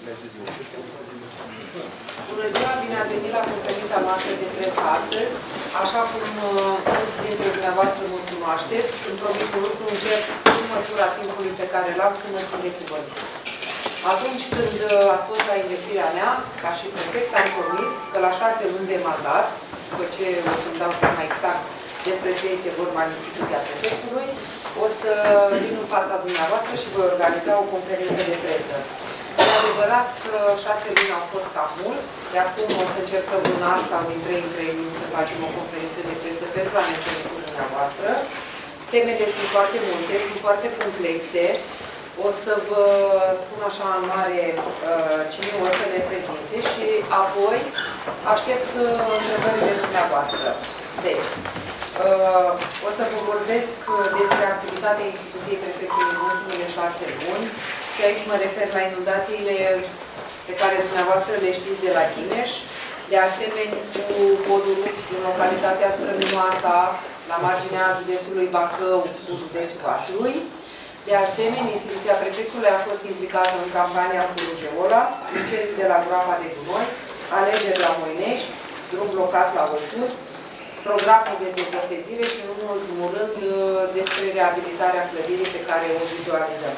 Bună ziua, bine ați venit la conferința noastră de presă astăzi. Așa cum mulți dintre dumneavoastră mă cunoașteți, într-o micul lucru încerc în măsura timpului pe care l-am să mă țin de cuvânt. Atunci când a fost la investirea mea, ca și prefect, am promis că la 6 luni de mandat, după ce o să-mi dau seama exact despre ce este vorba în instituția prefectului, o să vin în fața dumneavoastră și voi organiza o conferință de presă. E adevărat că 6 luni au fost cam mult, de acum o să încercăm un an sau din 3 în 3 luni să facem o conferință de presă pentru a ne întâlni cu dumneavoastră. Temele sunt foarte multe, sunt foarte complexe. O să vă spun așa în mare cine o să ne prezinte și apoi aștept întrebările dumneavoastră. Deci, o să vă vorbesc despre activitatea instituției prefectului în ultimele 6 luni și aici mă refer la inundațiile pe care dumneavoastră le știți de la Chineș, de asemenea cu podul din localitatea Străminoasa, la marginea județului Bacău, cu județul Vaslui. De asemenea, instituția prefectului a fost implicată în campania cu Rujeola, incendiu de la groapa de gunoi, alegeri la Moinești, drum blocat la Opus, programul de dezertezire și, în ultimul rând, despre reabilitarea clădirii pe care o vizualizăm.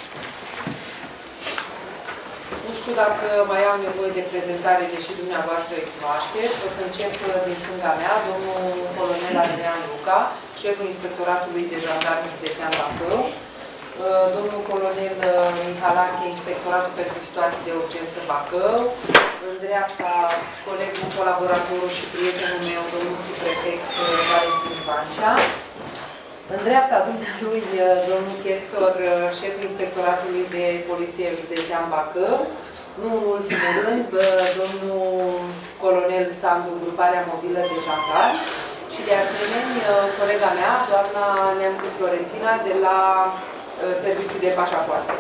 Nu știu dacă mai am nevoie de prezentare, deși dumneavoastră îi cunoașteți. O să încep din stânga mea, domnul colonel Adrian Luca, șeful Inspectoratului de Jandarmi județean Bacău, domnul colonel Mihalache, Inspectoratul pentru Situații de Urgență Bacău, în dreapta colegul, colaboratorul și prietenul meu, domnul subprefect Valentin Vancea, în dreapta dumnealui domnul chestor, șeful Inspectoratului de Poliție județean Bacău, nu în ultimul rând, domnul colonel Sandu, gruparea mobilă de jandarmi și de asemenea colega mea, doamna Neamcu Florentina, de la Serviciul de Pașapoarte.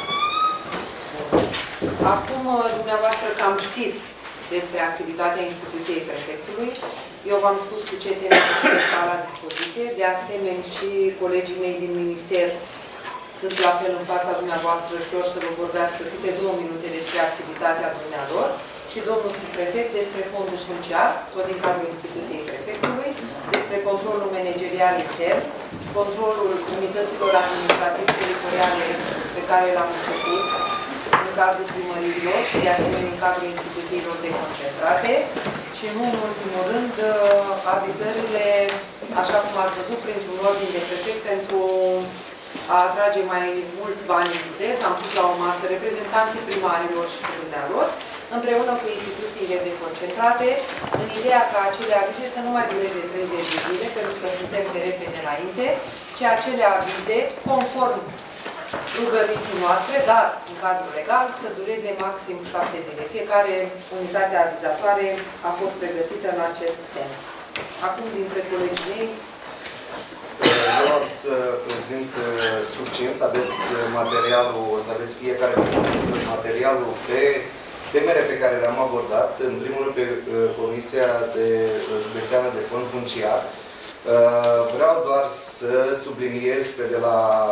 Acum, dumneavoastră cam știți despre activitatea instituției prefectului. Eu v-am spus cu ce teme stau la dispoziție. De asemenea, și colegii mei din minister sunt la fel în fața dumneavoastră și or să vă vorbească câte 2 minute despre activitatea dumnealor și domnul subprefect despre fondul funciar, tot din cadrul instituției prefectului, despre controlul managerial intern, controlul unităților administrativ-teritoriale pe care l-am făcut în cadrul primăriilor și de asemenea în cadrul instituțiilor deconcentrate și nu în ultimul rând avizările, așa cum ați văzut, printr-un ordin de prefect pentru a atrage mai mulți bani în județ. Am pus la o masă reprezentanții primarilor și cu dumnealor, împreună cu instituțiile deconcentrate, în ideea ca acele avize să nu mai dureze 30 de zile, pentru că suntem de repede înainte, ci acele avize, conform rugăminții noastre, dar în cadrul legal, să dureze maxim 7 zile. Fiecare unitate avizatoare a fost pregătită în acest sens. Acum, dintre colegii mei, eu am să prezint succint, aveți materialul, o să aveți fiecare materialul pe temele pe care le-am abordat, în primul rând pe Comisia Județeană de Fond Funciar. Vreau doar să subliniez că de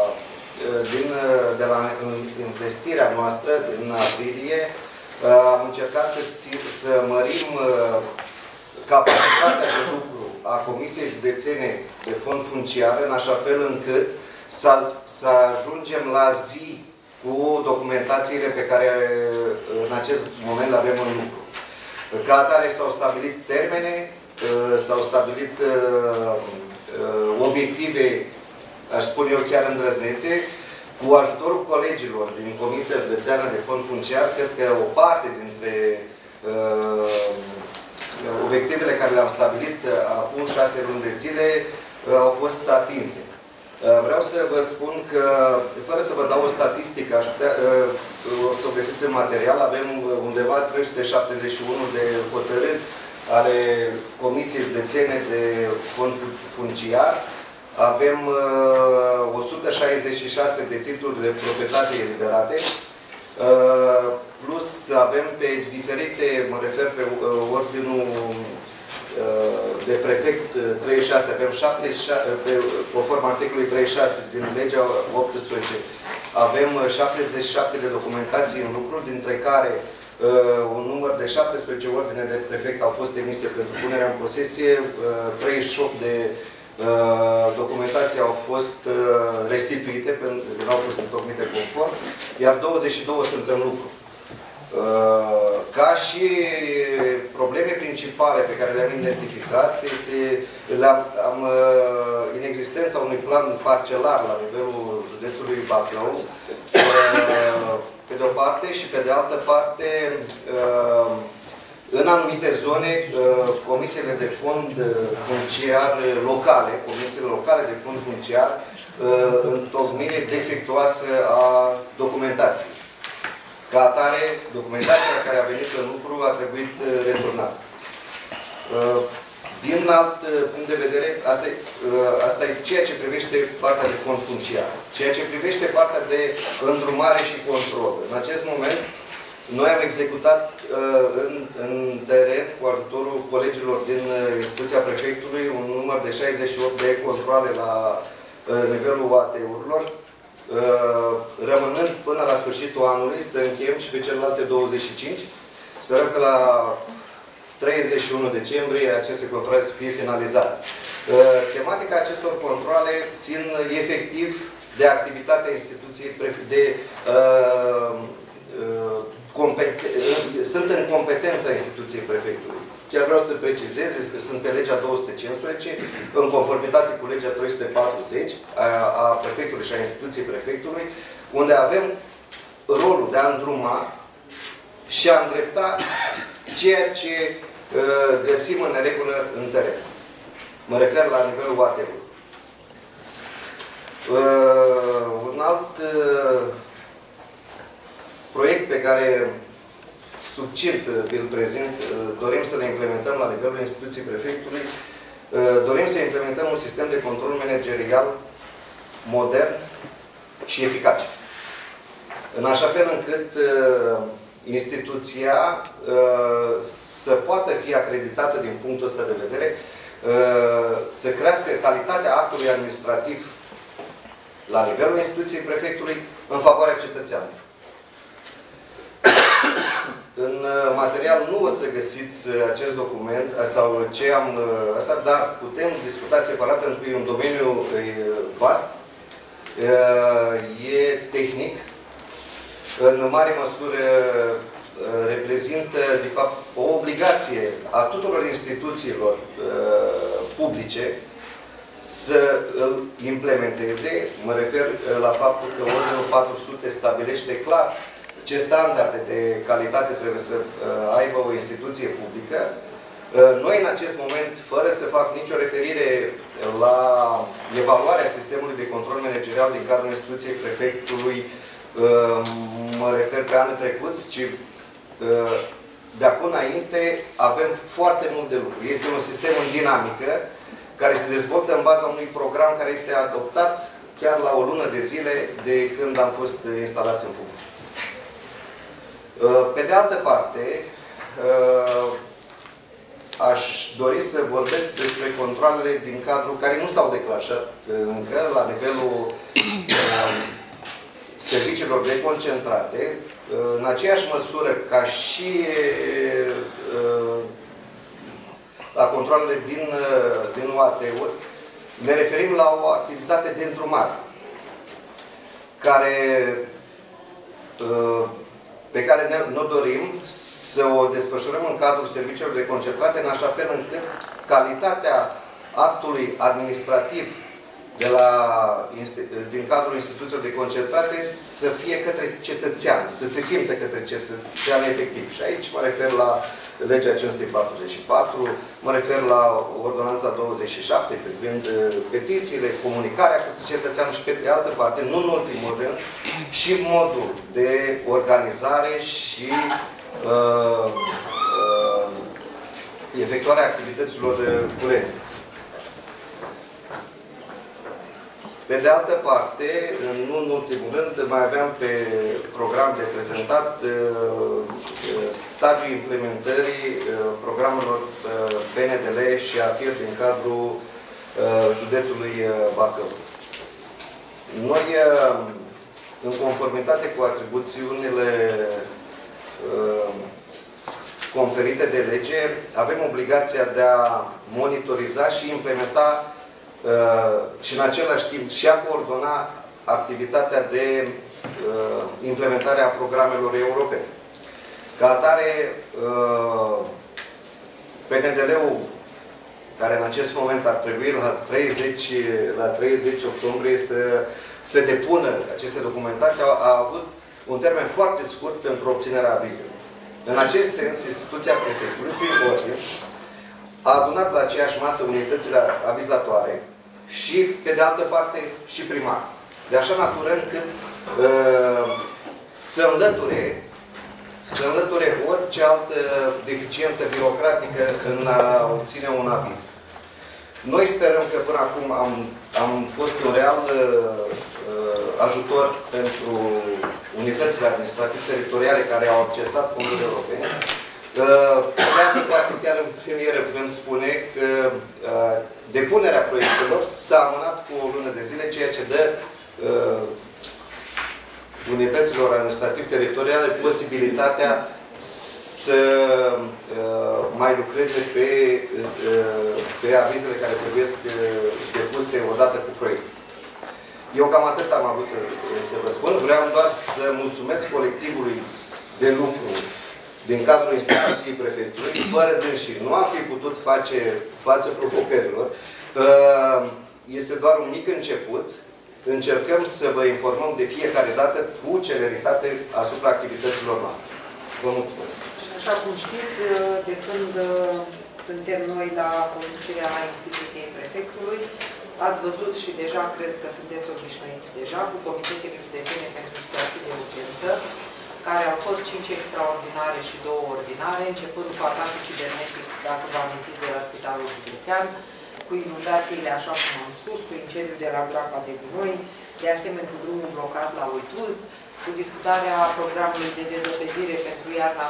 la investirea noastră din aprilie am încercat să mărim capacitatea de lucru a Comisiei Județene de Fond Funciar în așa fel încât să ajungem la zi cu documentațiile pe care în acest moment le avem în lucru. Ca atare s-au stabilit termene, s-au stabilit obiective, aș spune eu chiar îndrăznețe, cu ajutorul colegilor din Comisia Județeană de Fond Funciar, cred că o parte dintre obiectivele care le-am stabilit acum 6 luni de zile au fost atinse. Vreau să vă spun că, fără să vă dau o statistică, o să o găsiți în material, avem undeva 371 de hotărâri ale Comisiei Județene de Fond Funciar, avem 166 de titluri de proprietate eliberate, plus avem pe diferite, mă refer pe ordinul de prefect 36, avem 76, conform articolului 36 din legea 18, avem 77 de documentații în lucru, dintre care un număr de 17 ordine de prefect au fost emise pentru punerea în posesie, 38 de documentații au fost restituite, pentru că nu au fost întocmite conform, iar 22 sunt în lucru. Ca și probleme principale pe care le-am identificat este inexistența unui plan parcelar la nivelul județului Bacău, pe de o parte, și pe de altă parte, în anumite zone, comisiile de fond funciar locale, comisiile locale de fond funciar, întocmire defectuoasă a documentației. Ca atare, documentația care a venit în lucru a trebuit returnată. Din alt punct de vedere, asta e ceea ce privește partea de fond funciar. Ceea ce privește partea de îndrumare și control. În acest moment, noi am executat în teren, cu ajutorul colegilor din instituția prefectului, un număr de 68 de controale la nivelul AT-urilor, rămânând până la sfârșitul anului să încheiem și pe celelalte 25. Sperăm că la 31 decembrie aceste controale să fie finalizate. Tematica acestor controale țin efectiv de activitatea instituției, sunt în competența instituției prefectului. Chiar vreau să precizez, sunt pe legea 215, în conformitate cu legea 340 a prefectului și a instituției prefectului, unde avem rolul de a îndruma și a îndrepta ceea ce găsim în neregulă în teren. Mă refer la nivelul AT-ului. Un alt proiect pe care succint îl prezint, dorim să le implementăm la nivelul instituției prefectului, dorim să implementăm un sistem de control managerial modern și eficace. În așa fel încât instituția să poată fi acreditată din punctul ăsta de vedere, să crească calitatea actului administrativ la nivelul instituției prefectului în favoarea cetățeanului. În material nu o să găsiți acest document sau ce am asta, dar putem discuta separat pentru că e un domeniu vast, e tehnic, în mare măsură reprezintă, de fapt, o obligație a tuturor instituțiilor publice să îl implementeze. Mă refer la faptul că Ordinul 400 stabilește clar ce standarde de calitate trebuie să aibă o instituție publică. Noi, în acest moment, fără să fac nicio referire la evaluarea sistemului de control managerial din cadrul instituției prefectului, mă refer pe anul trecut, ci de acum înainte avem foarte mult de lucru. Este un sistem în dinamică care se dezvoltă în baza unui program care este adoptat chiar la o lună de zile de când am fost instalați în funcție. Pe de altă parte, aș dori să vorbesc despre controalele din cadrul care nu s-au declanșat încă la nivelul serviciilor deconcentrate, în aceeași măsură ca și la controalele din UAT-uri, ne referim la o activitate de îndrumare pe care ne dorim să o desfășurăm în cadrul serviciilor deconcentrate, în așa fel încât calitatea actului administrativ din cadrul instituțiilor deconcentrate să fie către cetățean, să se simte către cetățean efectiv. Și aici mă refer la legea 544, mă refer la ordonanța 27 privind petițiile, comunicarea cu cetățeanul și pe de altă parte, nu în ultimul rând, și modul de organizare și efectuarea activităților curente. Pe de altă parte, nu în ultimul rând, mai aveam pe program de prezentat stadiul implementării programelor PNDL și AFIR din cadrul județului Bacău. Noi în conformitate cu atribuțiunile conferite de lege, avem obligația de a monitoriza și implementa și în același timp și a coordona activitatea de implementare a programelor europene. Ca atare, PNDL-ul, care în acest moment ar trebui la 30 octombrie să depună aceste documentații, a avut un termen foarte scurt pentru obținerea avizelor. În acest sens, instituția prefectului, prin ordine, a adunat la aceeași masă unitățile avizatoare și, pe de altă parte, și primar. De așa natură încât să înlăture orice altă deficiență birocratică în a obține un aviz. Noi sperăm că până acum am fost un real ajutor pentru unitățile administrativ-teritoriale care au accesat fondurile europene. Poate chiar în premieră putem spune că depunerea proiectelor s-a amânat cu o lună de zile, ceea ce dă unităților administrativ-teritoriale posibilitatea să mai lucreze pe avizele care trebuie depuse odată cu proiectul. Eu cam atât am avut să vă spun. Vreau doar să mulțumesc colectivului de lucru din cadrul instituției prefectului. Fără dânsii nu am fi putut face față provocărilor. Este doar un mic început. Încercăm să vă informăm de fiecare dată cu celeritate asupra activităților noastre. Vă mulțumesc. Și așa cum știți, de când suntem noi la conducerea instituției prefectului, ați văzut și deja, cred că sunteți obișnuiți deja, cu comitetele județene pentru situații de urgență, care au fost 5 extraordinare și 2 ordinare, începând cu atacul cibernetic, dacă vă amintiți, de la Spitalul Județean, cu inundațiile, așa cum am spus, cu incendiul de la Groapa de Gunoi, de asemenea cu drumul blocat la Uituz, cu discutarea programului de dezăpezire pentru iarna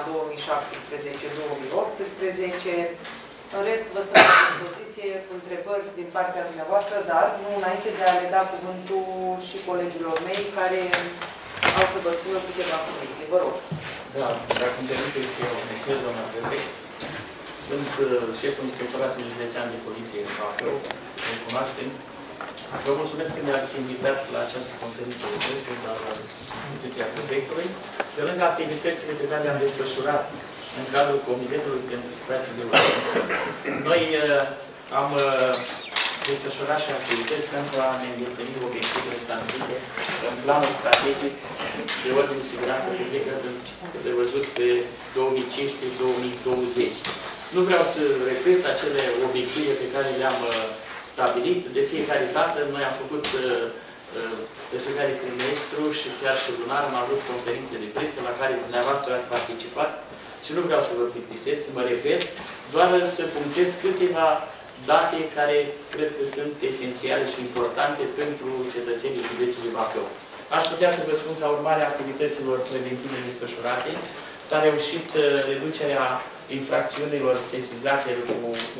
2017-2018. În rest, vă stau la dispoziție cu întrebări din partea dumneavoastră, dar nu înainte de a le da cuvântul și colegilor mei care au să vă spună câteva cuvinte. Vă rog. Da, dacă îmi permiteți să eu mulțumesc, doamna prefect. Sunt șeful Inspectoratului Județean de Poliție în Bacău, îl cunoaștem. Vă mulțumesc că ne-ați invitat la această conferință de presă la instituția prefectului. Pe lângă activitățile pe care le-am desfășurat în cadrul Comitetului pentru Situații de Urgență, noi am desfășurat și activități pentru a ne îndeplini obiectivele stabilite în planul strategic de ordine de siguranță publică prevăzut pe 2015-2020. Nu vreau să repet acele obiective pe care le-am stabilit. De fiecare dată noi am făcut de fiecare trimestru și chiar și lunar am avut conferințe de presă la care dumneavoastră ați participat și nu vreau să vă plictisesc, să mă repet, doar să punctez câteva date care cred că sunt esențiale și importante pentru cetățenii județului Bacău. Aș putea să vă spun că, urmare a activităților preventive desfășurate, s-a reușit reducerea infracțiunilor sesizate cu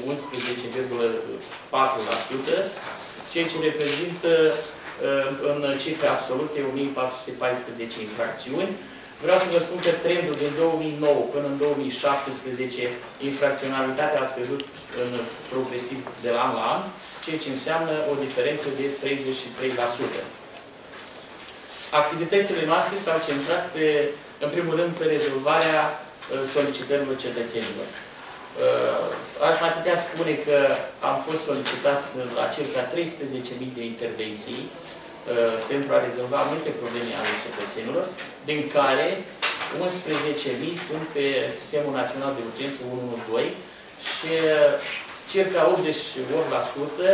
11,4%, ceea ce reprezintă în cifre absolute 1414 infracțiuni. Vreau să vă spun că trendul din 2009 până în 2017, infracționalitatea a scăzut progresiv de la an la an, ceea ce înseamnă o diferență de 33%. Activitățile noastre s-au centrat în primul rând pe rezolvarea solicitărilor cetățenilor. Aș mai putea spune că am fost solicitați la circa 13.000 de intervenții pentru a rezolva multe probleme ale cetățenilor, din care 11.000 sunt pe Sistemul Național de Urgență 112 și circa 88%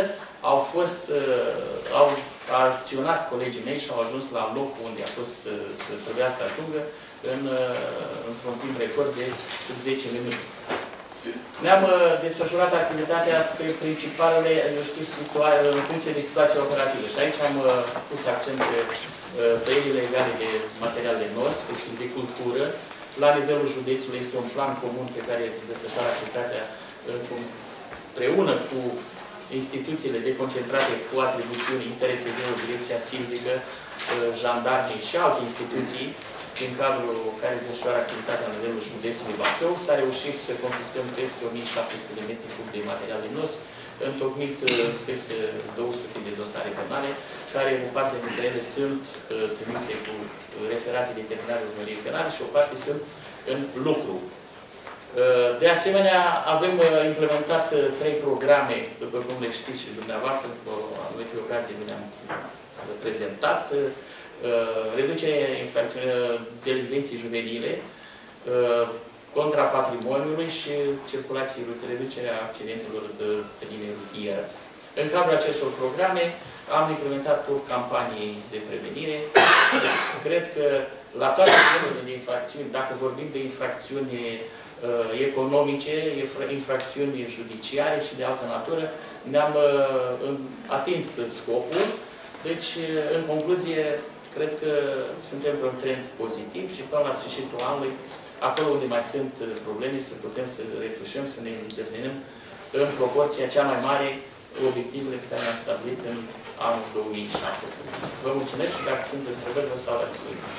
au acționat colegii mei și au ajuns la locul unde a fost să trebuia să ajungă într-un timp record de sub 10 minute. Ne-am desfășurat activitatea pe principalele, în funcție de situația operativă. Și aici am pus accent pe tăierile legale de materiale noi, pe silvicultură. La nivelul județului este un plan comun pe care desfășoară activitatea împreună cu instituțiile deconcentrate cu atribuțiuni, interese de direcția silvică, jandarmii și alte instituții, în cadrul care desfășoară activitatea la nivelul județului Bacău, s-a reușit să confiscăm peste 1700 de metri cub de material de nos, întocmit peste 200 de dosare penale, care o parte dintre ele sunt trimise cu referate de terminare urmăriei penale și o parte sunt în lucru. De asemenea, avem implementat 3 programe, după cum le știți și dumneavoastră, cu anumite ocazii le-am prezentat. Reducerea delinvenții juvenile, contra patrimoniului și circulației, reducerea accidentelor de linie rutieră. În cadrul acestor programe am implementat o campanie de prevenire. Cred că la toate nivelurile de infracțiuni, dacă vorbim de infracțiuni economice, infracțiuni judiciare și de altă natură, ne-am atins scopul. Deci, în concluzie, cred că suntem pe un trend pozitiv și până la sfârșitul anului, acolo unde mai sunt probleme, să putem să retușăm, să ne intervenim în proporția cea mai mare obiectivele pe care le-am stabilit în anul 2017. Vă mulțumesc și dacă sunt întrebări, vă stau la dispoziție.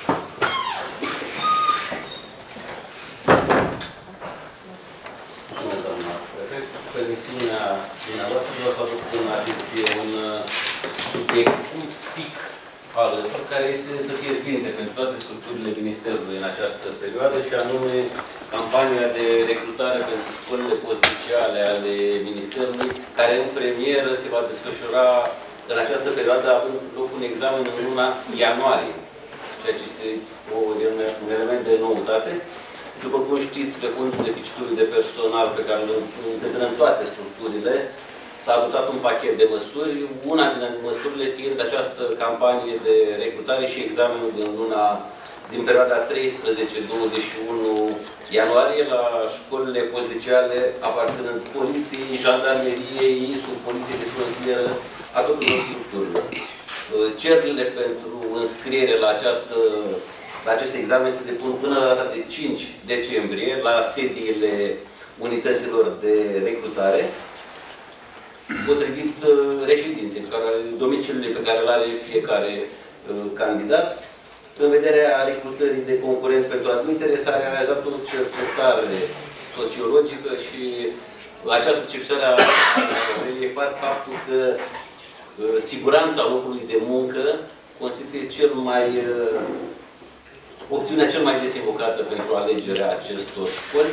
Mulțumesc, doamna prefect. Permisiunea dumneavoastră vă fac în atenție un subiect un pic alături, care este să fie bine pentru toate structurile Ministerului în această perioadă, și anume campania de recrutare pentru școlile post-liceale ale Ministerului, care în premieră se va desfășura în această perioadă, având loc un examen în luna ianuarie, ceea ce este un element de noutate. După cum știți, pe fond deficitului de personal pe care îl întâlnim toate structurile, s-a adoptat un pachet de măsuri, una din măsurile fiind această campanie de recrutare și examenul din perioada 13-21 ianuarie la școlile post-liceale aparținând poliției, jandarmeriei, ISU, poliției de frontieră, a tuturor structurilor. Cererile pentru înscriere la aceste examene se depun până la data de 5 decembrie la sediile unităților de recrutare, potrivit reședinței, domiciliului pe care îl are fiecare candidat. În vederea recrutării de concurenți pentru admitere, s-a realizat o cercetare sociologică și această cercetare a relievat faptul că siguranța locului de muncă constituie opțiunea cel mai des invocată pentru alegerea acestor școli.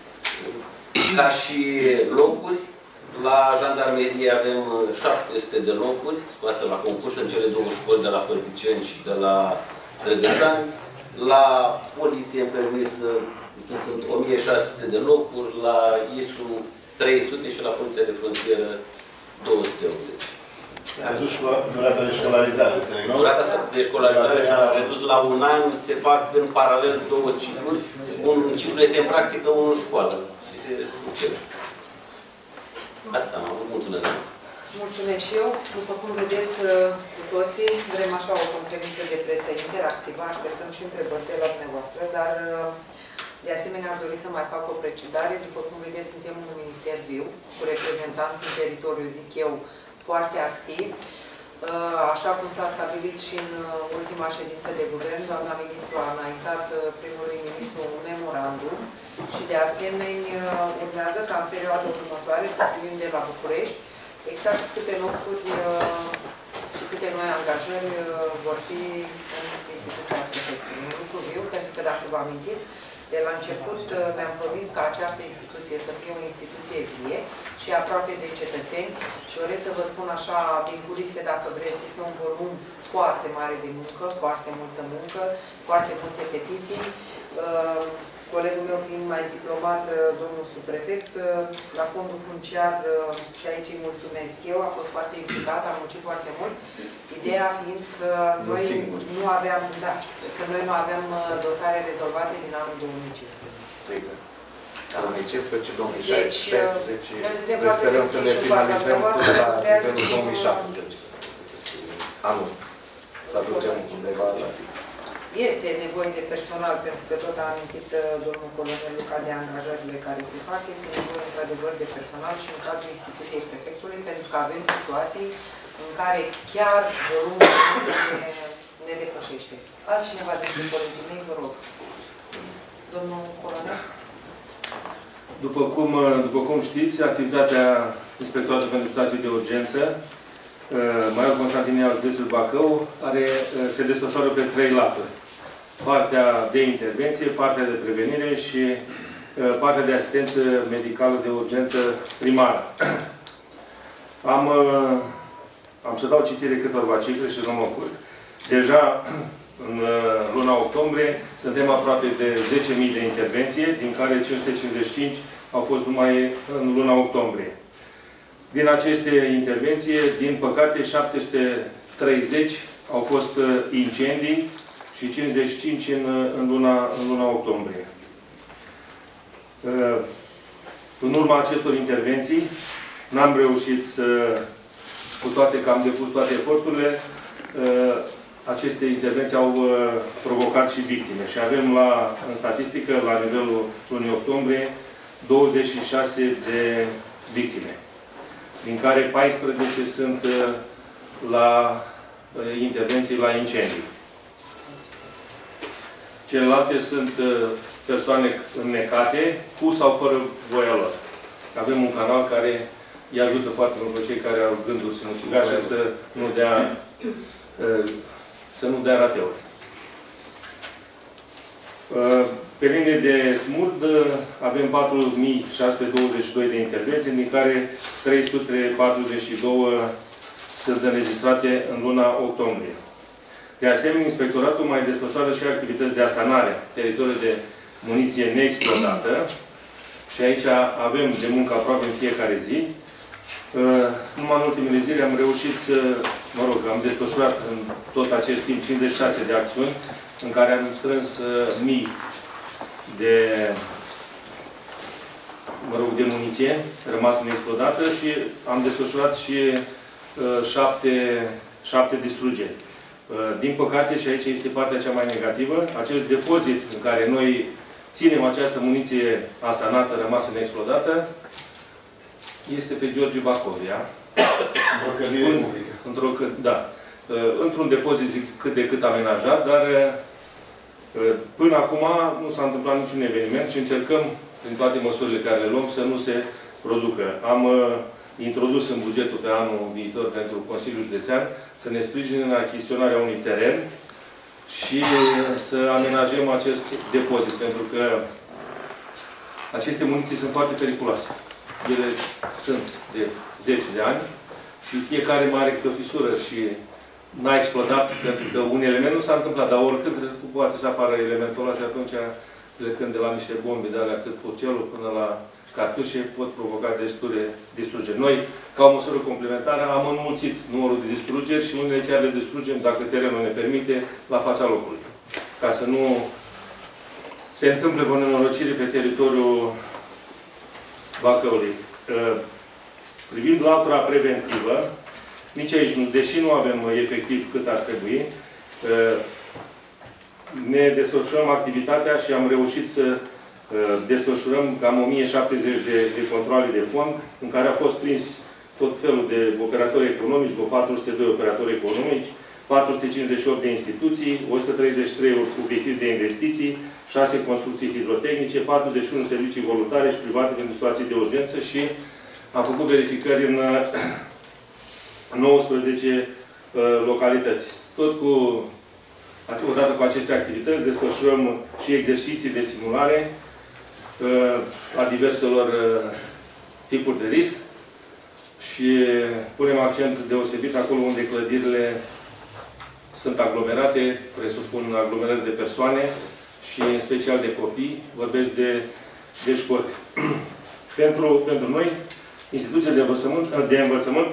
Ca și locuri, la jandarmerie avem 700 de locuri scoase la concurs în cele 2 școli de la Fălticeni și de la Drăgășani. La poliție îmi permit sunt 1600 de locuri, la ISU 300 și la poliția de frontieră 280. A redus durata de școlarizare, înțeleg, nu? Durata de școlarizare s-a redus la 1 an, se fac în paralel 2 cicluri. Un ciclu este în practică, unul în școală. Și se succede. Atât am avut. Mulțumesc. Mulțumesc și eu. După cum vedeți cu toții, vrem așa o conferință de presă interactivă, așteptăm și întrebări de la dumneavoastră, dar de asemenea am dorit să mai fac o precizare. După cum vedeți, suntem un minister viu, cu reprezentanți în teritoriu, zic eu, foarte activ. Așa cum s-a stabilit și în ultima ședință de guvern, doamna ministru a înaintat primului ministru un memorandum și de asemenea urmează ca în perioada următoare să primim de la București exact câte locuri și câte noi angajări vor fi în instituția prefectului. Un lucru viu, pentru că dacă vă amintiți, de la început mi-am promis ca această instituție să fie o instituție vie și aproape de cetățeni și doresc să vă spun așa, din culise, dacă vreți, este un volum foarte mare de muncă, foarte multă muncă, foarte multe petiții. Colegul meu fiind mai diplomat, domnul subprefect, la fondul funciar, și aici îi mulțumesc eu, a fost foarte implicat, a muncit foarte mult. Ideea fiind că noi nu aveam, dosare rezolvate din anul 2015. Exact. Anul 2015, 2016, deci noi sperăm să le finalizăm până la nivelul 2017. Anul ăsta. Să ajungem undeva la zi. este nevoie de personal, pentru că tot a amintit domnul colonel Luca de angajările care se fac, este nevoie într-adevăr de personal și în cadrul instituției prefectului, pentru că avem situații în care chiar volumul ne depășește. Altcineva dintre colegii mei, vă rog. Domnul colonel? După cum știți, activitatea Inspectoratului pentru Situații de Urgență, Maior Constantinia, județul Bacău, se desfășoară pe 3 laturi. Partea de intervenție, partea de prevenire și partea de asistență medicală de urgență primară. Am să dau citire câteva cifre și nu mă ocup. Deja în luna octombrie suntem aproape de 10.000 de intervenții, din care 555 au fost numai în luna octombrie. Din aceste intervenții, din păcate, 730 au fost incendii și 55 în luna octombrie. În urma acestor intervenții, n-am reușit cu toate că am depus toate eforturile, aceste intervenții au provocat și victime. Și avem în statistică, la nivelul lunii octombrie, 26 de victime, din care 14 sunt la intervenții la incendii. Celelalte sunt persoane înnecate, cu sau fără voia lor. Avem un canal care îi ajută foarte mult pe cei care au gânduri sinucigașe să nu dea rateuri. Pe linie de smurd avem 4.622 de intervenții, din care 342 sunt înregistrate în luna octombrie. De asemenea, Inspectoratul mai desfășoară și activități de asanare, teritorii de muniție neexplodată. Și aici avem de muncă aproape în fiecare zi. Numai în ultimele zile am reușit am desfășurat în tot acest timp 56 de acțiuni în care am strâns mii de muniție rămasă neexplodată și am desfășurat și 7 distrugeri. Din păcate, și aici este partea cea mai negativă, acest depozit în care noi ținem această muniție asanată, rămasă neexplodată, este pe George Bacovia. Într-un depozit cât de cât amenajat, dar până acum nu s-a întâmplat niciun eveniment și încercăm, prin toate măsurile care le luăm, să nu se producă. Am introdus în bugetul pe anul viitor pentru Consiliul Județean să ne sprijine în achiziționarea unui teren și să amenajăm acest depozit, pentru că aceste muniții sunt foarte periculoase. Ele sunt de 10 de ani și fiecare mai are câte o fisură și n-a explodat, pentru că un element nu s-a întâmplat, dar oricând poate să apară elementul ăla și atunci, plecând de la niște bombe de alea, cât porcelul până la cartușe, pot provoca destule distrugeri. Noi, ca o măsură complementară, am înmulțit numărul de distrugeri și unele chiar le distrugem, dacă terenul ne permite, la fața locului. Ca să nu se întâmple o nenorocire pe teritoriul Bacăului. Privind latura preventivă, nici aici, deși nu avem efectiv cât ar trebui, ne desfășurăm activitatea și am reușit să desfășurăm cam 1070 de controale de fond, în care a fost prins tot felul de operatori economici, 402 operatori economici, 458 de instituții, 133 obiective de investiții, 6 construcții hidrotehnice, 41 servicii voluntare și private pentru situații de urgență și am făcut verificări în 19 localități. Odată cu aceste activități, desfășurăm și exerciții de simulare a diverselor tipuri de risc și punem accent deosebit acolo unde clădirile sunt aglomerate, presupun aglomerări de persoane și în special de copii, vorbesc de școli. Pentru noi, instituția de învățământ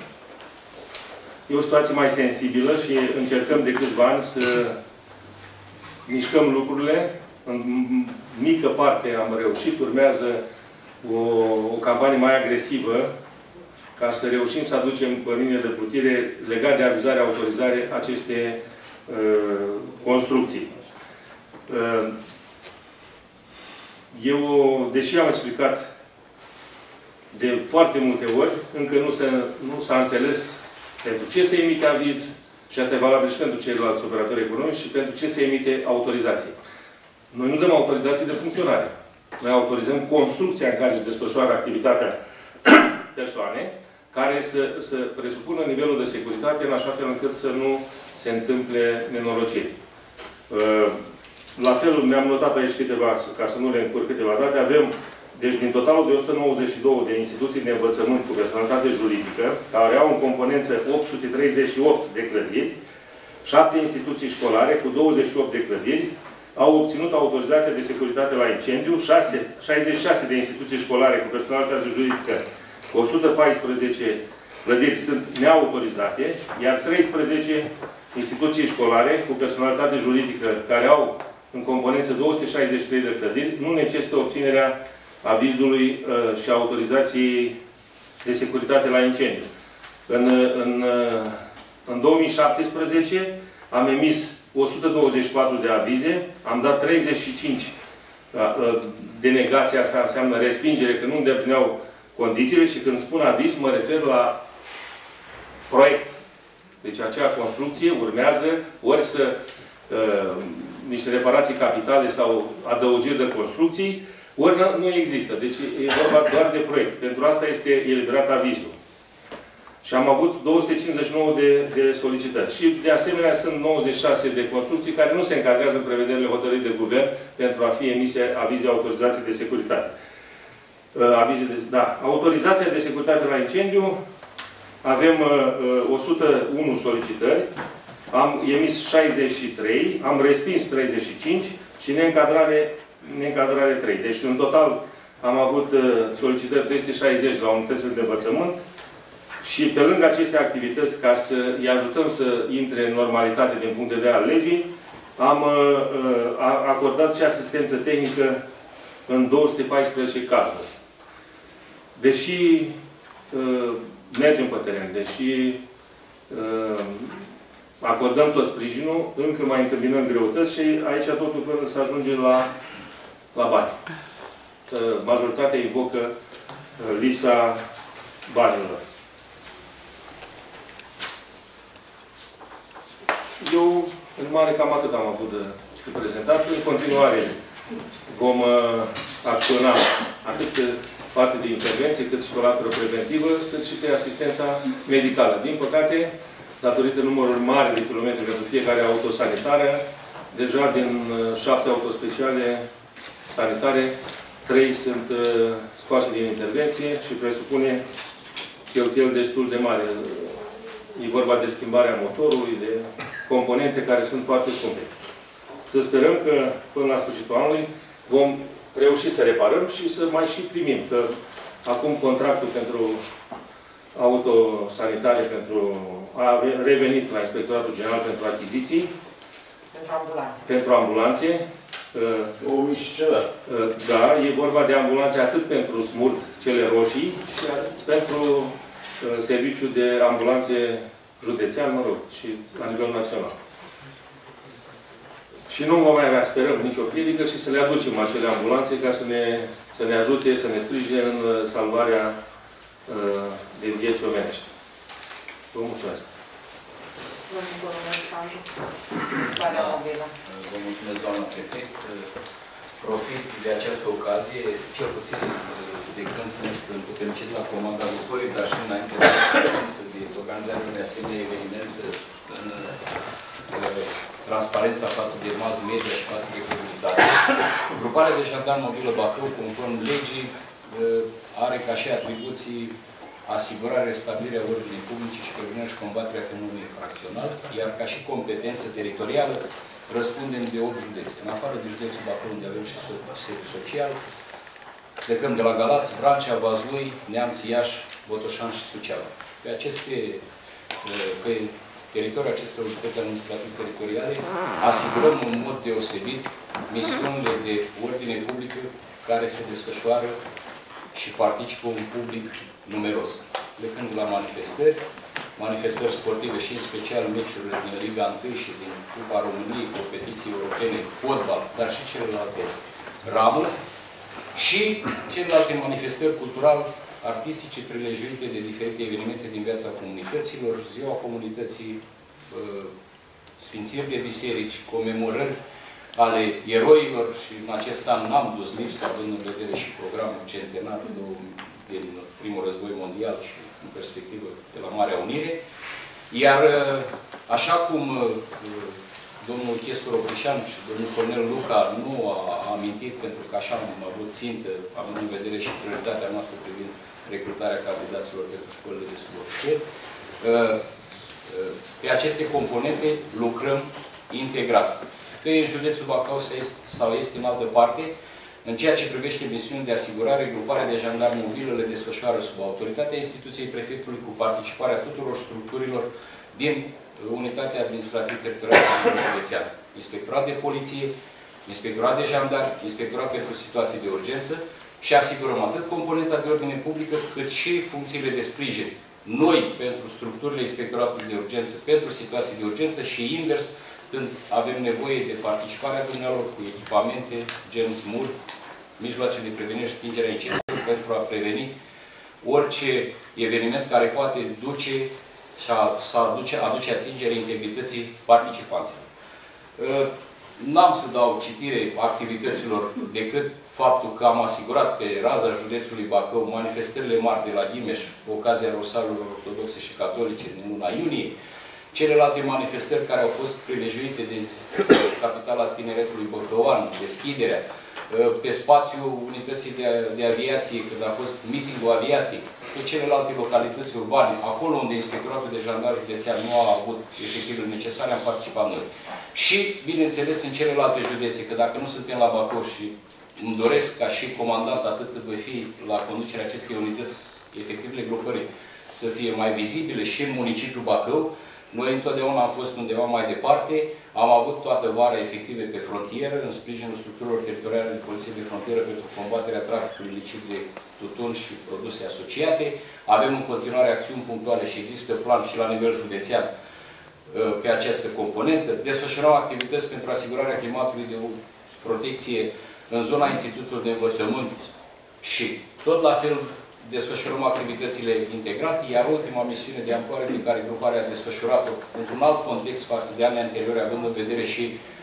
e o situație mai sensibilă și încercăm de câțiva ani să mișcăm lucrurile. În mică parte am reușit, urmează o campanie mai agresivă ca să reușim să aducem pe linie de plutire, legat de avizare, autorizare, aceste construcții. Eu, deși am explicat de foarte multe ori, încă nu s-a înțeles pentru ce se emite aviz, și asta e valabil și pentru ceilalți operatori economici, și pentru ce se emite autorizație. Noi nu dăm autorizații de funcționare. Noi autorizăm construcția în care își desfășoară activitatea persoane, care să presupună nivelul de securitate în așa fel încât să nu se întâmple nenorociri. La fel, ne-am notat aici câteva, ca să nu le încurc câteva date, avem, deci din totalul de 192 de instituții de învățământ cu personalitate juridică, care au în componență 838 de clădiri, 7 instituții școlare cu 28 de clădiri, au obținut autorizația de securitate la incendiu, 66 de instituții școlare cu personalitate juridică, 114 clădiri sunt neautorizate, iar 13 instituții școlare cu personalitate juridică care au în componență 263 de clădiri nu necesită obținerea avizului și autorizației de securitate la incendiu. În 2017 am emis 124 de avize, am dat 35 de negația asta înseamnă respingere, că nu îndeplineau condițiile, și când spun aviz mă refer la proiect. Deci acea construcție urmează ori să niște reparații capitale sau adăugiri de construcții, ori nu există. Deci e vorba doar de proiect. Pentru asta este eliberat avizul. Și am avut 259 de solicitări. Și de asemenea sunt 96 de construcții care nu se încadrează în prevederile hotărârii de guvern pentru a fi emise avize autorizații de securitate. Autorizația de securitate la incendiu, avem 101 solicitări, am emis 63, am respins 35 și neîncadrare 3. Deci în total am avut solicitări 360 la unitățile de învățământ și pe lângă aceste activități, ca să îi ajutăm să intre în normalitate din punct de vedere al legii, am acordat și asistență tehnică în 214 cazuri. Deși mergem pe teren, deși acordăm tot sprijinul, încă mai întâmpinăm greutăți și aici totul până să ajunge la bani. Majoritatea invocă lipsa banilor. Eu, în mare, cam atât am avut de prezentat. În continuare vom acționa atât pe parte de intervenție, cât și pe latură preventivă, cât și pe asistența medicală. Din păcate, datorită numărului mare de kilometri pentru fiecare autosanitară, deja din 7 autospeciale sanitare, 3 sunt scoase din intervenție și presupune cheltuieli destul de mari. E vorba de schimbarea motorului, de componente care sunt foarte scumpe. Să sperăm că până la sfârșitul anului vom reuși să reparăm și să mai și primim. Că acum contractul pentru autosanitare a revenit la Inspectoratul General pentru Achiziții. Pentru ambulanțe. 2000 și ceva. Da, e vorba de ambulanțe atât pentru SMURT, cele roșii, și pentru serviciul de ambulanțe județean, mă rog, și la nivel național. Și nu vom mai avea, sperăm, nicio piedică și să le aducem acele ambulanțe ca să ne ajute, să ne sprijine în salvarea de vieți omenești. Vă mulțumesc. Vă mulțumesc, doamna prefect. Profit de această ocazie, cel puțin de când sunt puternicit la comanda lucrării, dar și înainte de organizarea unui asemenea eveniment în transparența față de mass media și față de comunitate. Gruparea de jandarmi mobilă Bacău, conform legii, are ca și atribuții asigurarea, stabilirea ordinii publice și prevenirea și combaterea fenomenului infracțional, iar ca și competență teritorială răspundem de 8 județe. În afară de județul Bacău, unde avem și sediu social, plecăm de la Galați, Vrancea, Vaslui, Neamț, Iași, Botoșani și Suceava. Pe teritoriul acestor județe administrative teritoriale asigurăm în mod deosebit misiunile de ordine publică care se desfășoară și participă un public numeros. Plecând de la manifestări, manifestări sportive și în special meciurile din Liga 1 și din Cupa României, competiții europene, fotbal, dar și celelalte ramuri, și celelalte manifestări cultural-artistice prilejuite de diferite evenimente din viața comunităților, ziua comunității, sfințiri de biserici, comemorări ale eroilor, și în acest an n-am dus lipsă, având în vedere și programul centenar din primul război mondial și în perspectivă de la Marea Unire. Iar așa cum domnul Chestor Oprișan și domnul Cornel Luca nu a amintit, pentru că așa am avut țintă, având în vedere și prioritatea noastră privind recrutarea candidaților pentru școlile de subofițeri, pe aceste componente lucrăm integrat. Că e în județul Bacău sau este în altă parte, în ceea ce privește misiuni de asigurare, gruparea de jandarmi mobilă le desfășoară sub autoritatea instituției prefectului cu participarea tuturor structurilor din unitatea administrativ-teritorială a județean. Inspectorat de poliție, inspectorat de jandarmi, inspectorat pentru situații de urgență, și asigurăm atât componenta de ordine publică, cât și funcțiile de sprijin. Noi pentru structurile inspectoratului de urgență, pentru situații de urgență și invers, când avem nevoie de participarea dumnealor cu echipamente, gen SMUR, mijloace de prevenire și stingere a incendiilor, pentru a preveni orice eveniment care poate duce și aduce atingere integrității participanților. N-am să dau citire activităților decât faptul că am asigurat pe raza județului Bacău manifestările mari de la Ghimeș, cu ocazia Rosariilor Ortodoxe și Catolice din luna iunie, celelalte manifestări care au fost prilejuite de Capitala Tineretului Băcăuan, deschiderea, pe spațiul unității de aviație, când a fost meeting-ul aviatic, pe celelalte localități urbane, acolo unde Inspectoratul de Jandarmi Județean nu a avut efectivele necesare, am participat noi. Și, bineînțeles, în celelalte județe, că dacă nu suntem la Bacău și îmi doresc ca și comandant, atât cât voi fi la conducerea acestei unități, efectivele grupării să fie mai vizibile și în municipiul Bacău, noi întotdeauna am fost undeva mai departe, am avut toată vara efective pe frontieră, în sprijinul structurilor teritoriale de poliție de frontieră pentru combaterea traficului ilicit de tutun și produse asociate. Avem în continuare acțiuni punctuale și există plan și la nivel județean pe această componentă. Desfășurăm activități pentru asigurarea climatului de protecție în zona instituțiilor de învățământ și tot la fel desfășurăm activitățile integrate, iar ultima misiune de amploare pe care gruparea a desfășurat-o într-un alt context față de anii anteriori, având în vedere și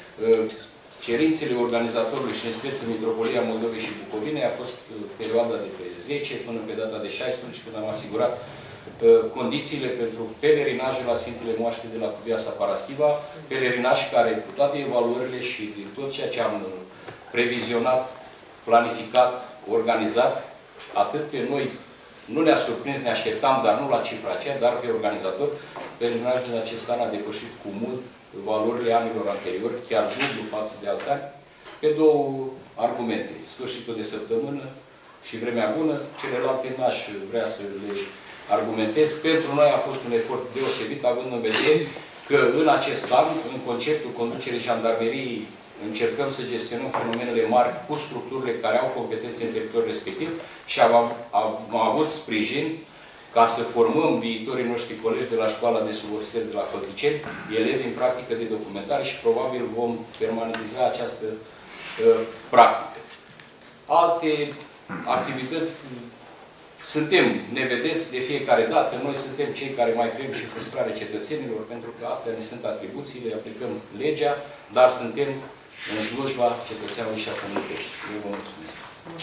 cerințele organizatorului și în speță Mitropolia Moldovei și Bucovinei, a fost perioada de pe 10 până pe data de 16, când am asigurat condițiile pentru pelerinajul la Sfintele Moaște de la Cuvioasa Paraschiva, pelerinaj care, cu toate evaluările și din tot ceea ce am previzionat, planificat, organizat, atât pe noi nu ne-a surprins, ne așteptam, dar nu la cifra aceea, dar pe organizator, pelerinajul de acest an a depășit cu mult valorile anilor anteriori, chiar dublu față de alți ani, pe două argumente. Sfârșitul de săptămână și vremea bună, celelalte n-aș vrea să le argumentez. Pentru noi a fost un efort deosebit, având în vedere că în acest an, în conceptul conducerii jandarmeriei, încercăm să gestionăm fenomenele mari cu structurile care au competențe în teritoriul respectiv și am avut sprijin ca să formăm viitorii noștri colegi de la școala de subofițeri de la Fălticeni, elevi în practică de documentare și probabil vom permanentiza această practică. Alte activități suntem nevedeți de fiecare dată, noi suntem cei care mai creăm și frustrare cetățenilor, pentru că astea ne sunt atribuțiile, aplicăm legea, dar suntem în slujba cetățeanului și a comunității. Eu vă mulțumesc.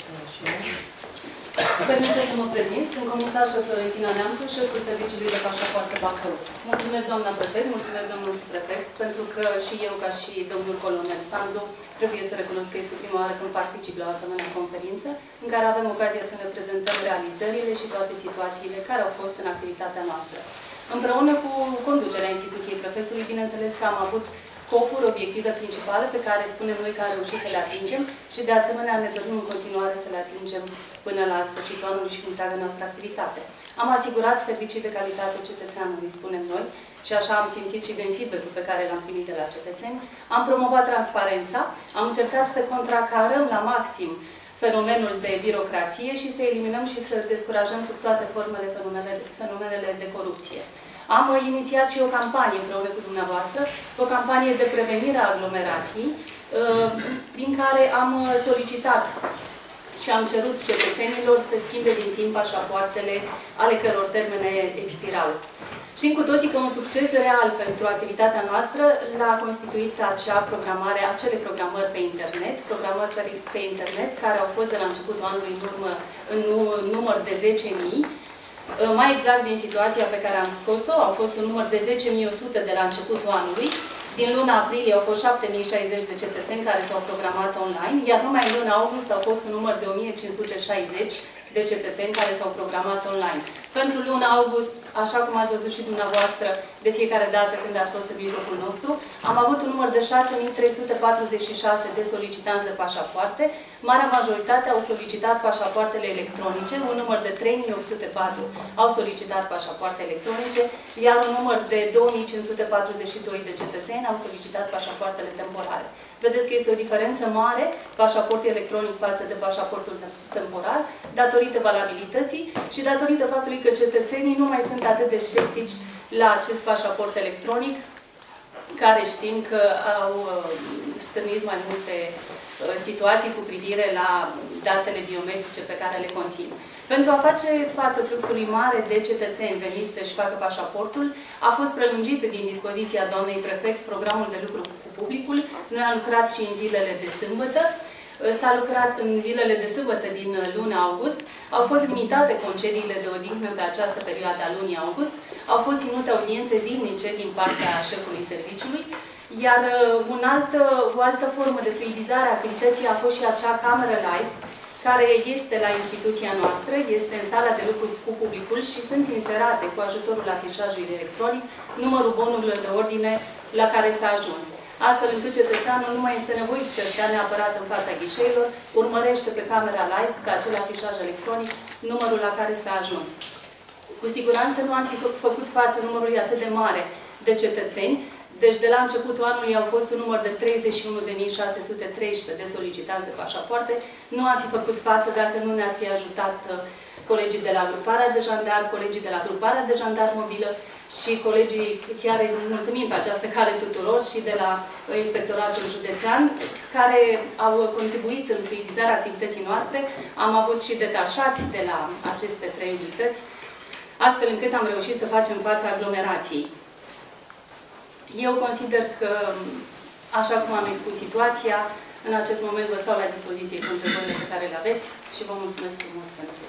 Permiteți să mă prezint. Sunt comisară Florentina Neamțu, șeful Serviciului de Pașapoarte Bacău. Mulțumesc, doamna prefect, mulțumesc, domnul prefect, pentru că și eu, ca și domnul colonel Sandu, trebuie să recunosc că este prima oară când particip la o asemenea conferință, în care avem ocazia să ne prezentăm realizările și toate situațiile care au fost în activitatea noastră. Împreună cu conducerea instituției prefectului, bineînțeles că am avut scopuri, obiective principale pe care spunem noi că am reușit să le atingem și de asemenea ne dorim în continuare să le atingem până la sfârșitul anului și cu întreaga noastră activitate. Am asigurat servicii de calitate cetățeanului, spunem noi, și așa am simțit și din feedback-ul pe care l-am primit de la cetățeni. Am promovat transparența, am încercat să contracarăm la maxim fenomenul de birocrație și să eliminăm și să descurajăm sub toate formele fenomenele de corupție. Am inițiat și o campanie împreună cu dumneavoastră, o campanie de prevenire a aglomerației, prin care am solicitat și am cerut cetățenilor să-și schimbe din timp pașapoartele ale căror termene expirau. Știm cu toții că un succes real pentru activitatea noastră l-a constituit acele programări pe internet, care au fost de la începutul anului în număr de 10.000. Mai exact, din situația pe care am scos-o, au fost un număr de 10.100 de la începutul anului. Din luna aprilie au fost 7.060 de cetățeni care s-au programat online, iar numai în luna august au fost un număr de 1.560 de cetățeni care s-au programat online. Pentru luna august, așa cum ați văzut și dumneavoastră de fiecare dată când ați fost în mijlocul nostru, am avut un număr de 6.346 de solicitanți de pașapoarte. Marea majoritate au solicitat pașapoartele electronice, un număr de 3.804 au solicitat pașapoarte electronice, iar un număr de 2.542 de cetățeni au solicitat pașapoartele temporare. Vedeți că este o diferență mare, pașaportul electronic față de pașaportul temporal, datorită valabilității și datorită faptului că cetățenii nu mai sunt atât de sceptici la acest pașaport electronic, care știm că au stârnit mai multe situații cu privire la datele biometrice pe care le conțin. Pentru a face față fluxului mare de cetățeni veniți să-și facă pașaportul, a fost prelungit din dispoziția doamnei prefect programul de lucru cu publicul. Noi am lucrat și în zilele de sâmbătă. S-a lucrat în zilele de sâmbătă din luna august. Au fost limitate concediile de odihnă pe această perioadă a lunii august. Au fost ținute audiențe zilnice din partea șefului serviciului. Iar o altă formă de fluidizare a activității a fost și acea cameră live, care este la instituția noastră, este în sala de lucru cu publicul și sunt inserate cu ajutorul afișajului electronic numărul bonurilor de ordine la care s-a ajuns. Astfel încât cetățeanul nu mai este nevoit să stea neapărat în fața ghișeilor, urmărește pe camera live, pe acel afișaj electronic, numărul la care s-a ajuns. Cu siguranță nu am fi făcut față numărului atât de mare de cetățeni. Deci de la începutul anului au fost un număr de 31.613 de solicitanți de pașapoarte. Nu ar fi făcut față dacă nu ne-ar fi ajutat colegii de la gruparea de jandarmi, colegii de la gruparea de jandarmi mobilă și colegii, chiar îi mulțumim pe această cale tuturor, și de la Inspectoratul Județean, care au contribuit în fluidizarea activității noastre. Am avut și detașați de la aceste 3 unități, astfel încât am reușit să facem fața aglomerației. Eu consider că, așa cum am expus situația, în acest moment vă stau la dispoziție cu întrebările pe care le aveți și vă mulțumesc frumos pentru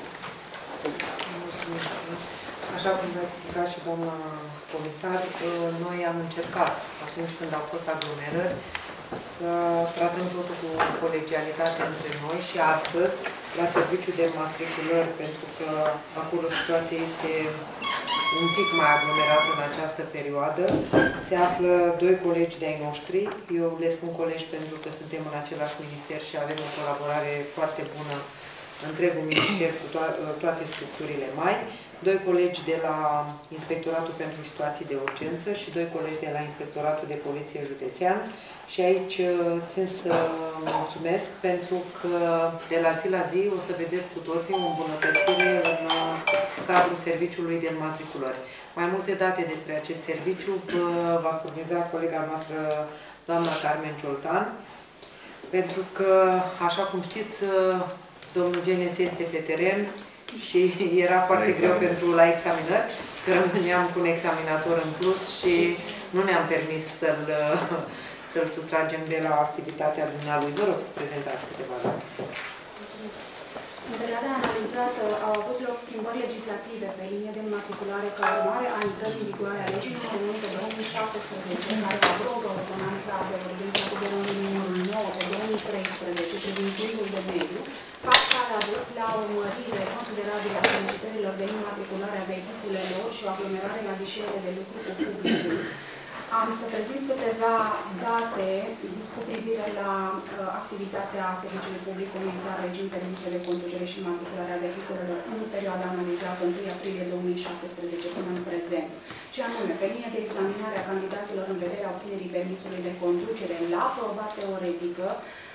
Așa cum v-a explicat și doamna comisar, noi am încercat, atunci când au fost aglomerări, să tratăm totul cu colegialitate între noi și astăzi, la serviciul de matriculări, pentru că acolo situația este un pic mai aglomerat în această perioadă. Se află 2 colegi de-ai noștri. Eu le spun colegi pentru că suntem în același minister și avem o colaborare foarte bună, întregul minister cu toate structurile mai. 2 colegi de la Inspectoratul pentru Situații de Urgență și 2 colegi de la Inspectoratul de Poliție Județean. Și aici țin să mulțumesc pentru că de la zi la zi o să vedeți cu toții o îmbunătățire în cadrul serviciului de înmatriculări. Mai multe date despre acest serviciu vă va furniza colega noastră, doamna Carmen Cioltan, pentru că, așa cum știți, domnul Genes este pe teren și era foarte greu pentru la examinări, că rămâneam cu un examinator în plus și nu ne-am permis să-l sustragem de la activitatea dumnealui. Vă rog să prezentați câteva date. În perioada analizată au avut loc schimbări legislative pe linie de matriculare ca urmare a intrării în vigoare a legii numărul 1 pe 2017, care abrogă ordonanța de ordință cu numărul 9 pe 2013 privind timpul de mediu, fapt care a dus la o mărire considerabilă a solicitărilor de imatriculare a vehiculelor și o aglomerare la ghișeele de lucru cu publicul. Am să prezint câteva date cu privire la activitatea Serviciului Publicului în care regim permise de conducere și matricularea vehiculelor în perioada analizată 1 aprilie 2017 până în prezent. Și anume, pe linie de examinare a candidaților în vederea obținerii permisului de conducere la proba teoretică,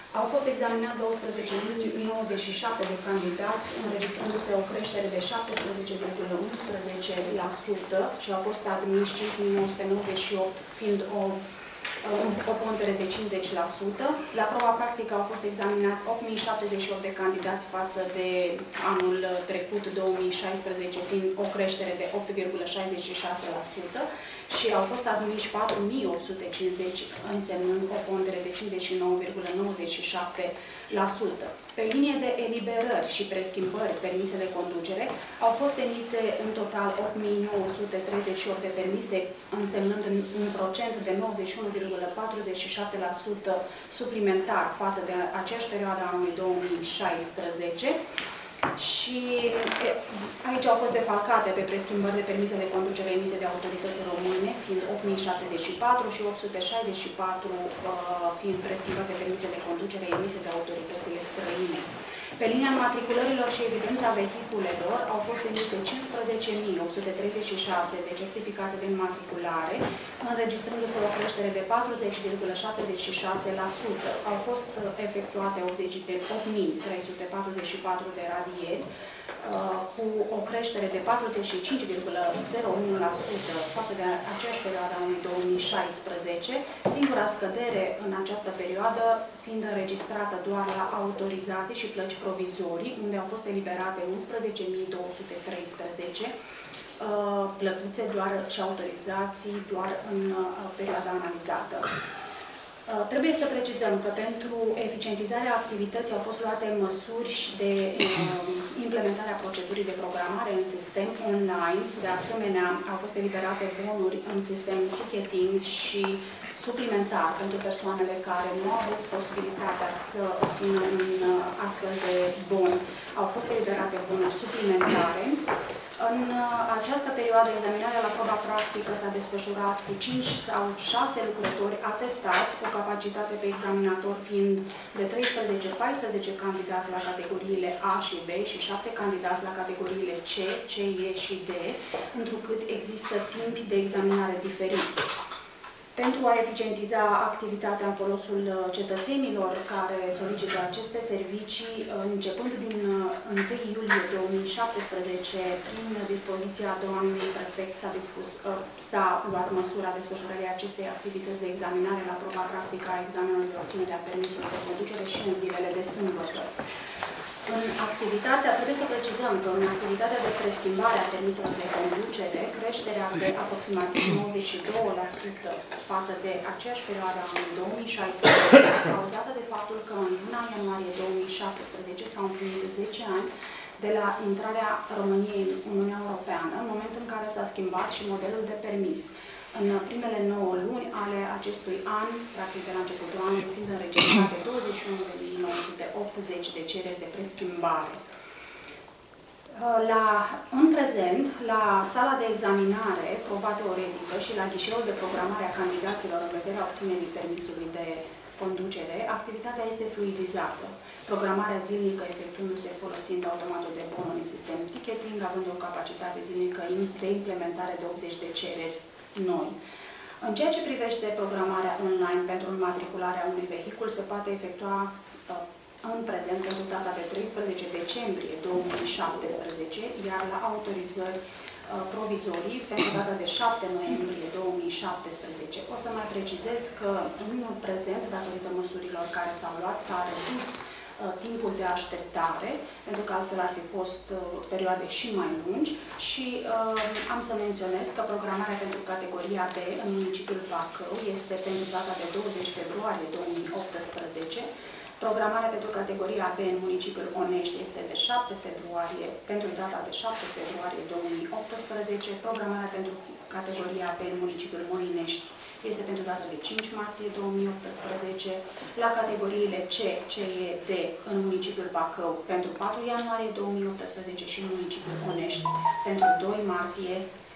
Au fost examinați 12.097 de candidați, înregistrându-se o creștere de 17,11% și au fost admiși 5.998, fiind o pondere de 50%. La proba practică au fost examinați 8.078 de candidați față de anul trecut, 2016, fiind o creștere de 8,66%. Și au fost admiși 4.850, însemnând o pondere de 59,97%. Pe linie de eliberări și preschimbări permise de conducere, au fost emise în total 8.938 de permise, însemnând un procent de 91,47% suplimentar față de aceeași perioadă a anului 2016. Și aici au fost defalcate pe preschimbări de permise de conducere emise de autorități române, fiind 8.074 și 864 fiind preschimbări de permise de conducere emise de autoritățile străine. Pe linia matriculărilor și evidența vehiculelor au fost emise 15.836 de certificate de înmatriculare, înregistrându-se o creștere de 40,76%. Au fost efectuate 8.344 de radieri, cu o creștere de 45,01% față de aceeași perioadă a anului 2016, singura scădere în această perioadă fiind înregistrată doar la autorizații și plăci provizorii, unde au fost eliberate 11.213 plătuțe doar și autorizații doar în perioada analizată. Trebuie să precizăm că pentru eficientizarea activității au fost luate măsuri de implementarea procedurii de programare în sistem online. De asemenea, au fost eliberate bonuri în sistem ticketing și suplimentar pentru persoanele care nu au avut posibilitatea să obțină un astfel de bon. Au fost eliberate bonuri suplimentare. În această perioadă, examinarea la proba practică s-a desfășurat cu 5 sau 6 lucrători atestați, cu capacitate pe examinator fiind de 13-14 candidați la categoriile A și B și 7 candidați la categoriile C, CE și D, întrucât există timpi de examinare diferiți. Pentru a eficientiza activitatea în folosul cetățenilor care solicită aceste servicii, începând din 1 iulie 2017, prin dispoziția doamnei prefect s-a luat măsura desfășurării acestei activități de examinare la proba practică a examenului de obținere a permisului de conducere și în zilele de sâmbătă. Trebuie să precizăm că în activitatea de preschimbare a permiselor de conducere, creșterea de aproximativ 92% față de aceeași perioadă a anului 2016, cauzată de faptul că în luna ianuarie 2017 s-au împlinit 10 ani de la intrarea României în Uniunea Europeană, în moment în care s-a schimbat și modelul de permis. În primele 9 luni ale acestui an, practic de la începutul anului, fiind înregistrate 21.980 de cereri de preschimbare. În prezent, la sala de examinare, proba teoretică și la ghișeul de programare a candidaților în vederea obținerii permisului de conducere, activitatea este fluidizată. Programarea zilnică efectuându-se folosind automatul de bonuri în sistem ticketing, având o capacitate zilnică de implementare de 80 de cereri noi. În ceea ce privește programarea online pentru înmatricularea unui vehicul, se poate efectua în prezent pentru data de 13 decembrie 2017, iar la autorizări provizorii pentru data de 7 noiembrie 2017. O să mai precizez că în prezent, datorită măsurilor care s-au luat, s-a redus timpul de așteptare, pentru că altfel ar fi fost perioade și mai lungi și am să menționez că programarea pentru categoria B în municipiul Bacău este pentru data de 20 februarie 2018, programarea pentru categoria B în municipiul Onești este de 7 februarie, pentru data de 7 februarie 2018, programarea pentru categoria B în municipiul Moinești este pentru data de 5 martie 2018, la categoriile C, CE, D în municipiul Bacău pentru 4 ianuarie 2018 și în municipiul Onești pentru 2 martie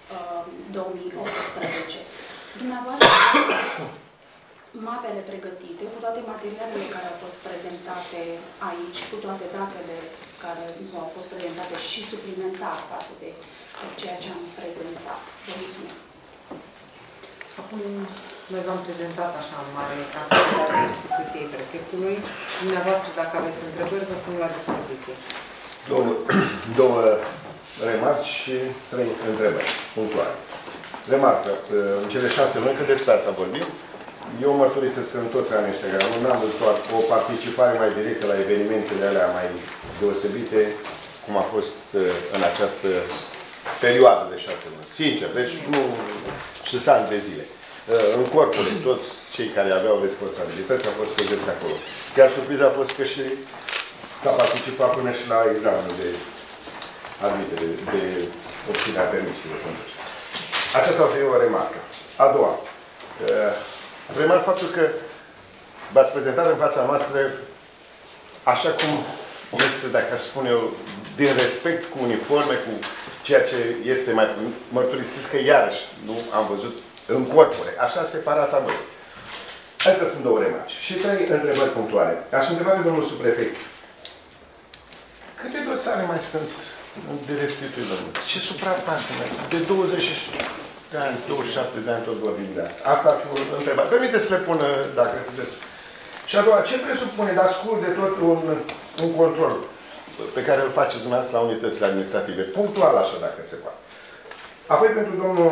2018. Dumneavoastră aveți mapele pregătite cu toate materialele care au fost prezentate aici, cu toate datele care au fost prezentate și suplimentar față de ceea ce am prezentat. Vă mulțumesc. Acum Noi v-am prezentat așa în mare capacitatea instituției prefectului. Dumneavoastră, dacă aveți întrebări, vă stăm la dispoziție. Două remarci și 3 întrebări punctuale. Remarcă, în cele 6 luni, că despre asta vorbim, eu mărturisesc că în toți anii ăștia, nu am văzut o participare mai directă la evenimentele alea mai deosebite, cum a fost în această perioadă de 6 luni. Sincer, deci nu 6 ani de zile. În corpul, toți cei care aveau responsabilități au fost prezenți acolo. Chiar surpriza a fost că și s-a participat până și la examenul de admitere, de obținerea permisului. Aceasta ar fi o remarcă. A doua, remarc faptul că v-ați prezentat în fața noastră așa cum este, dacă aș spune eu, din respect cu uniforme, cu ceea ce este mai mărturisesc că iarăși nu am văzut în corpore, așa separat amândoi. Astea sunt 2 remarci. Și 3 întrebări punctuale. Aș întreba pe domnul subprefect. Câte dosare mai sunt de restituire, domnule? Ce suprafață mai? De 20 de ani, 27 de ani tot vorbim de asta. Asta ar fi o întrebare. Permiteți să le pună, dacă credeți. Și a doua, ce presupune, dar scurt de tot, un control pe care îl faceți dumneavoastră la unitățile administrative? Punctual așa, dacă se poate. Apoi pentru domnul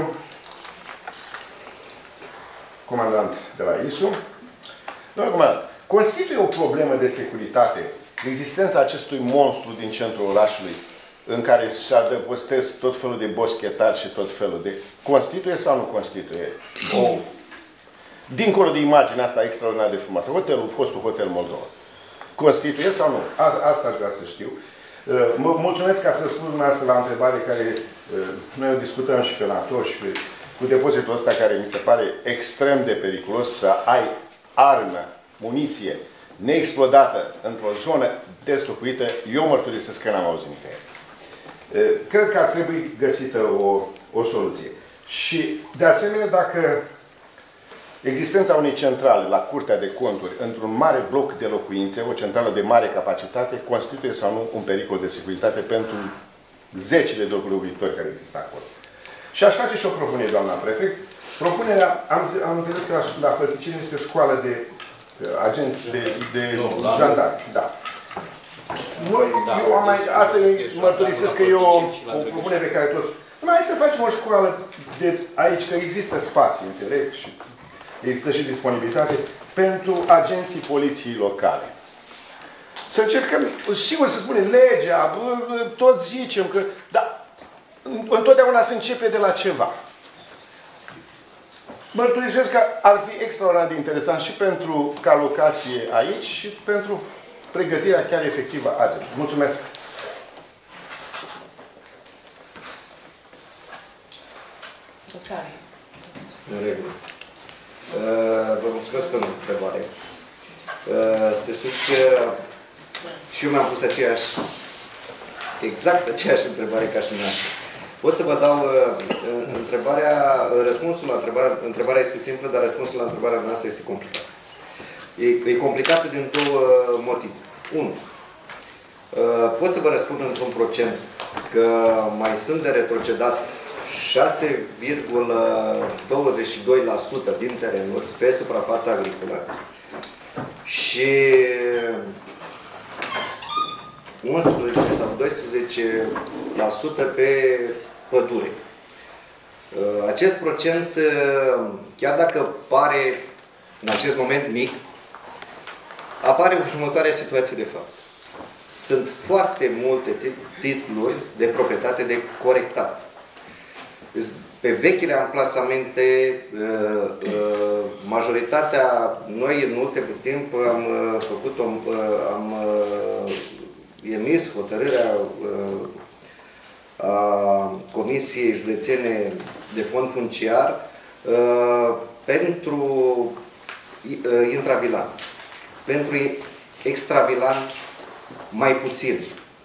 comandant de la ISU. Domnul comandant, constituie o problemă de securitate existența acestui monstru din centrul orașului în care se adăpostesc tot felul de boschetari și tot felul de... Constituie sau nu constituie? Dincolo de imaginea asta extraordinar de frumoasă, fostul Hotel Moldova. Constituie sau nu? Asta aș vrea să știu. Mă mulțumesc ca să spun dumneavoastră la întrebare care noi o discutăm și pe NATO și cu depozitul ăsta care mi se pare extrem de periculos să ai armă, muniție neexplodată într-o zonă deslocuită. Eu mărturisesc că n-am auzit nicăieri. Cred că ar trebui găsită o soluție. Și de asemenea, dacă existența unei centrale la Curtea de Conturi într-un mare bloc de locuințe, o centrală de mare capacitate, constituie sau nu un pericol de securitate pentru zecile de locuitori care există acolo. Și aș face și o propunere, doamna prefect. Propunerea, am înțeles că la Fălticeni este o școală de agenți de jandarmi. Da. Eu am mai... Asta mărturisesc că e o propunere pe care toți... Hai să facem o școală de aici, că există spații, înțeleg, și există și disponibilitate pentru agenții poliției locale. Să încercăm, sigur să spunem legea, tot zicem că... Dar întotdeauna se începe de la ceva. Mărturisesc că ar fi extraordinar de interesant și pentru ca locație aici și pentru pregătirea chiar efectivă a agenților. Mulțumesc! În regulă. Vă mulțumesc pentru întrebare. Să știți că și eu mi-am pus exact aceeași întrebare ca și dumneavoastră. Pot să vă dau răspunsul la întrebarea este simplă, dar răspunsul la întrebarea noastră este complicat. E complicată din 2 motive. 1. Pot să vă răspund într-un procent că mai sunt de retrocedat 6,22% din terenuri pe suprafața agricolă și 11 sau 12% pe pădure. Acest procent, chiar dacă pare în acest moment mic, apare următoarea situație de fapt. Sunt foarte multe titluri de proprietate de corectat. Pe vechile amplasamente, majoritatea, noi în ultimul timp am emis hotărârea a Comisiei Județene de Fond Funciar pentru intravilan. Pentru extravilan mai puțin.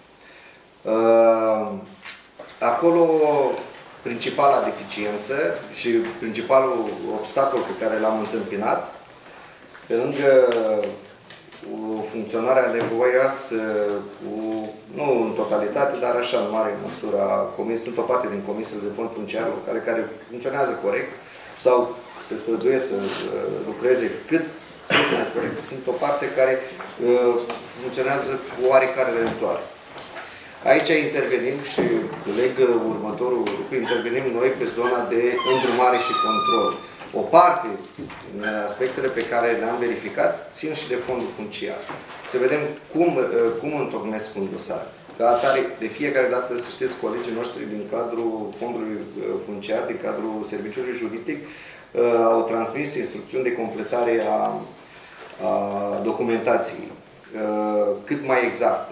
Acolo principala deficiență și principalul obstacol pe care l-am întâmpinat, pe lângă funcționarea nevoioasă, nu în totalitate, dar așa în mare măsură, sunt o parte din comisiile de fond funciar locale care funcționează corect, sau se străduiesc să lucreze cât mai corect, sunt o parte care funcționează cu oarecare lentoare. Aici intervenim și leg următorul lucru, intervenim noi pe zona de îndrumare și control. O parte din aspectele pe care le-am verificat țin și de fondul funciar. Să vedem cum întocmesc un dosar. Ca atare, de fiecare dată, să știți, colegii noștri din cadrul fondului funciar, din cadrul serviciului juridic, au transmis instrucțiuni de completare a documentației cât mai exactă.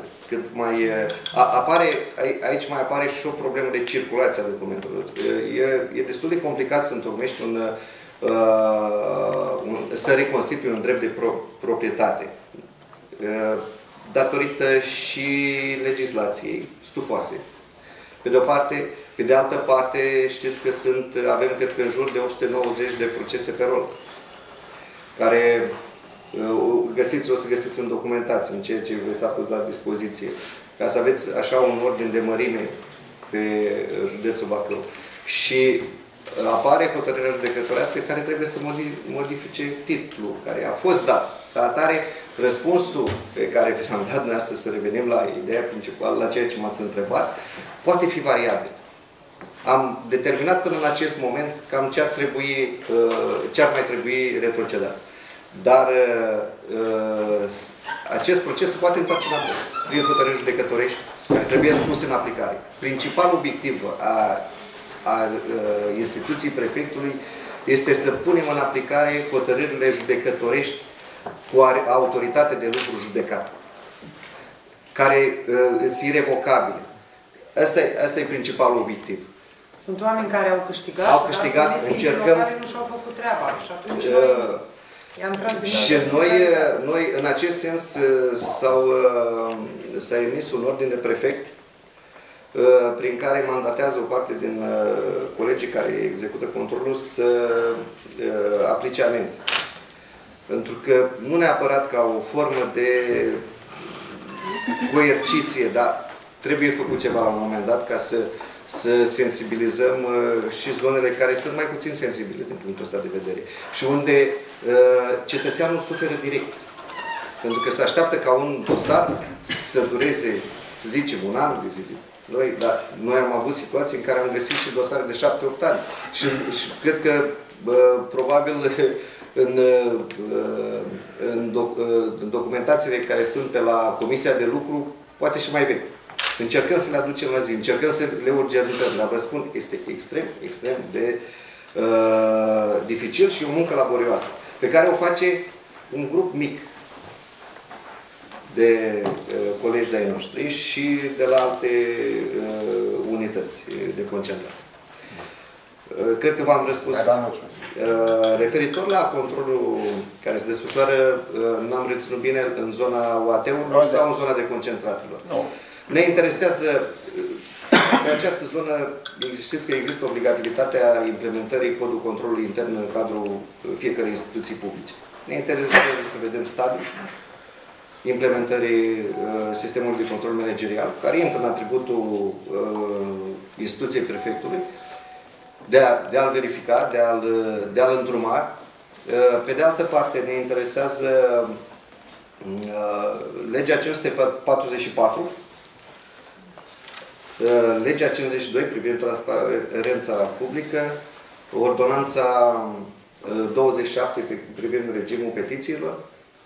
Aici mai apare și o problemă de circulație a documentelor. E destul de complicat să întocmești să reconstitui un drept de proprietate. Datorită și legislației stufoase. Pe de o parte, pe de altă parte, știți că avem, cred că, în jur de 890 de procese pe rol, care o să găsiți în documentație, în ceea ce vă s-a pus la dispoziție, ca să aveți așa un ordin de mărime pe județul Bacău. Și apare hotărârea judecătorească care trebuie să modifice titlul care a fost dat. Ca atare, răspunsul pe care l-am dat dumneavoastră, să revenim la ideea principală, la ceea ce m-ați întrebat, poate fi variabil. Am determinat până în acest moment cam ce ar mai trebui retrocedat. Dar acest proces se poate întoarce înapoi prin hotărâri judecătorești care trebuie puse în aplicare. Principalul obiectiv a instituției prefectului este să punem în aplicare hotărârile judecătorești cu autoritate de lucru judecat, care sunt irevocabile. Asta e principalul obiectiv. Sunt oameni care au câștigat, dar încercăm, care nu și-au făcut treaba. Și atunci i-am transmis. Și noi, în acest sens, s-a emis un ordin de prefect prin care mandatează o parte din colegii care execută controlul să aplice amenzi. Pentru că nu neapărat ca o formă de coerciție, dar trebuie făcut ceva la un moment dat ca să sensibilizăm și zonele care sunt mai puțin sensibile din punctul ăsta de vedere. Și unde cetățeanul suferă direct. Pentru că se așteaptă ca un dosar să dureze, să zicem, un an de zile. Noi am avut situații în care am găsit și dosare de 7-8 ani. Și cred că probabil în documentațiile care sunt pe la Comisia de Lucru, poate și mai vechi. Încercăm să le aducem la zi, încercăm să le urgentăm, dar vă spun, este extrem, extrem de dificil și o muncă laborioasă, pe care o face un grup mic de colegi de-ai noștri și de la alte unități de concentrare. Cred că v-am răspuns. Referitor la controlul care se desfășoară, n-am reținut bine în zona UAT-urilor sau în zona de concentratelor. Ne interesează pe această zonă, știți că există obligativitatea implementării codului controlului intern în cadrul fiecărei instituții publice. Ne interesează să vedem stadiul implementării sistemului de control managerial, care intră în atributul instituției prefectului, de a-l verifica, de a-l îndruma. Pe de altă parte, ne interesează legea 544, legea 52 privind transparența publică, ordonanța 27 privind regimul petițiilor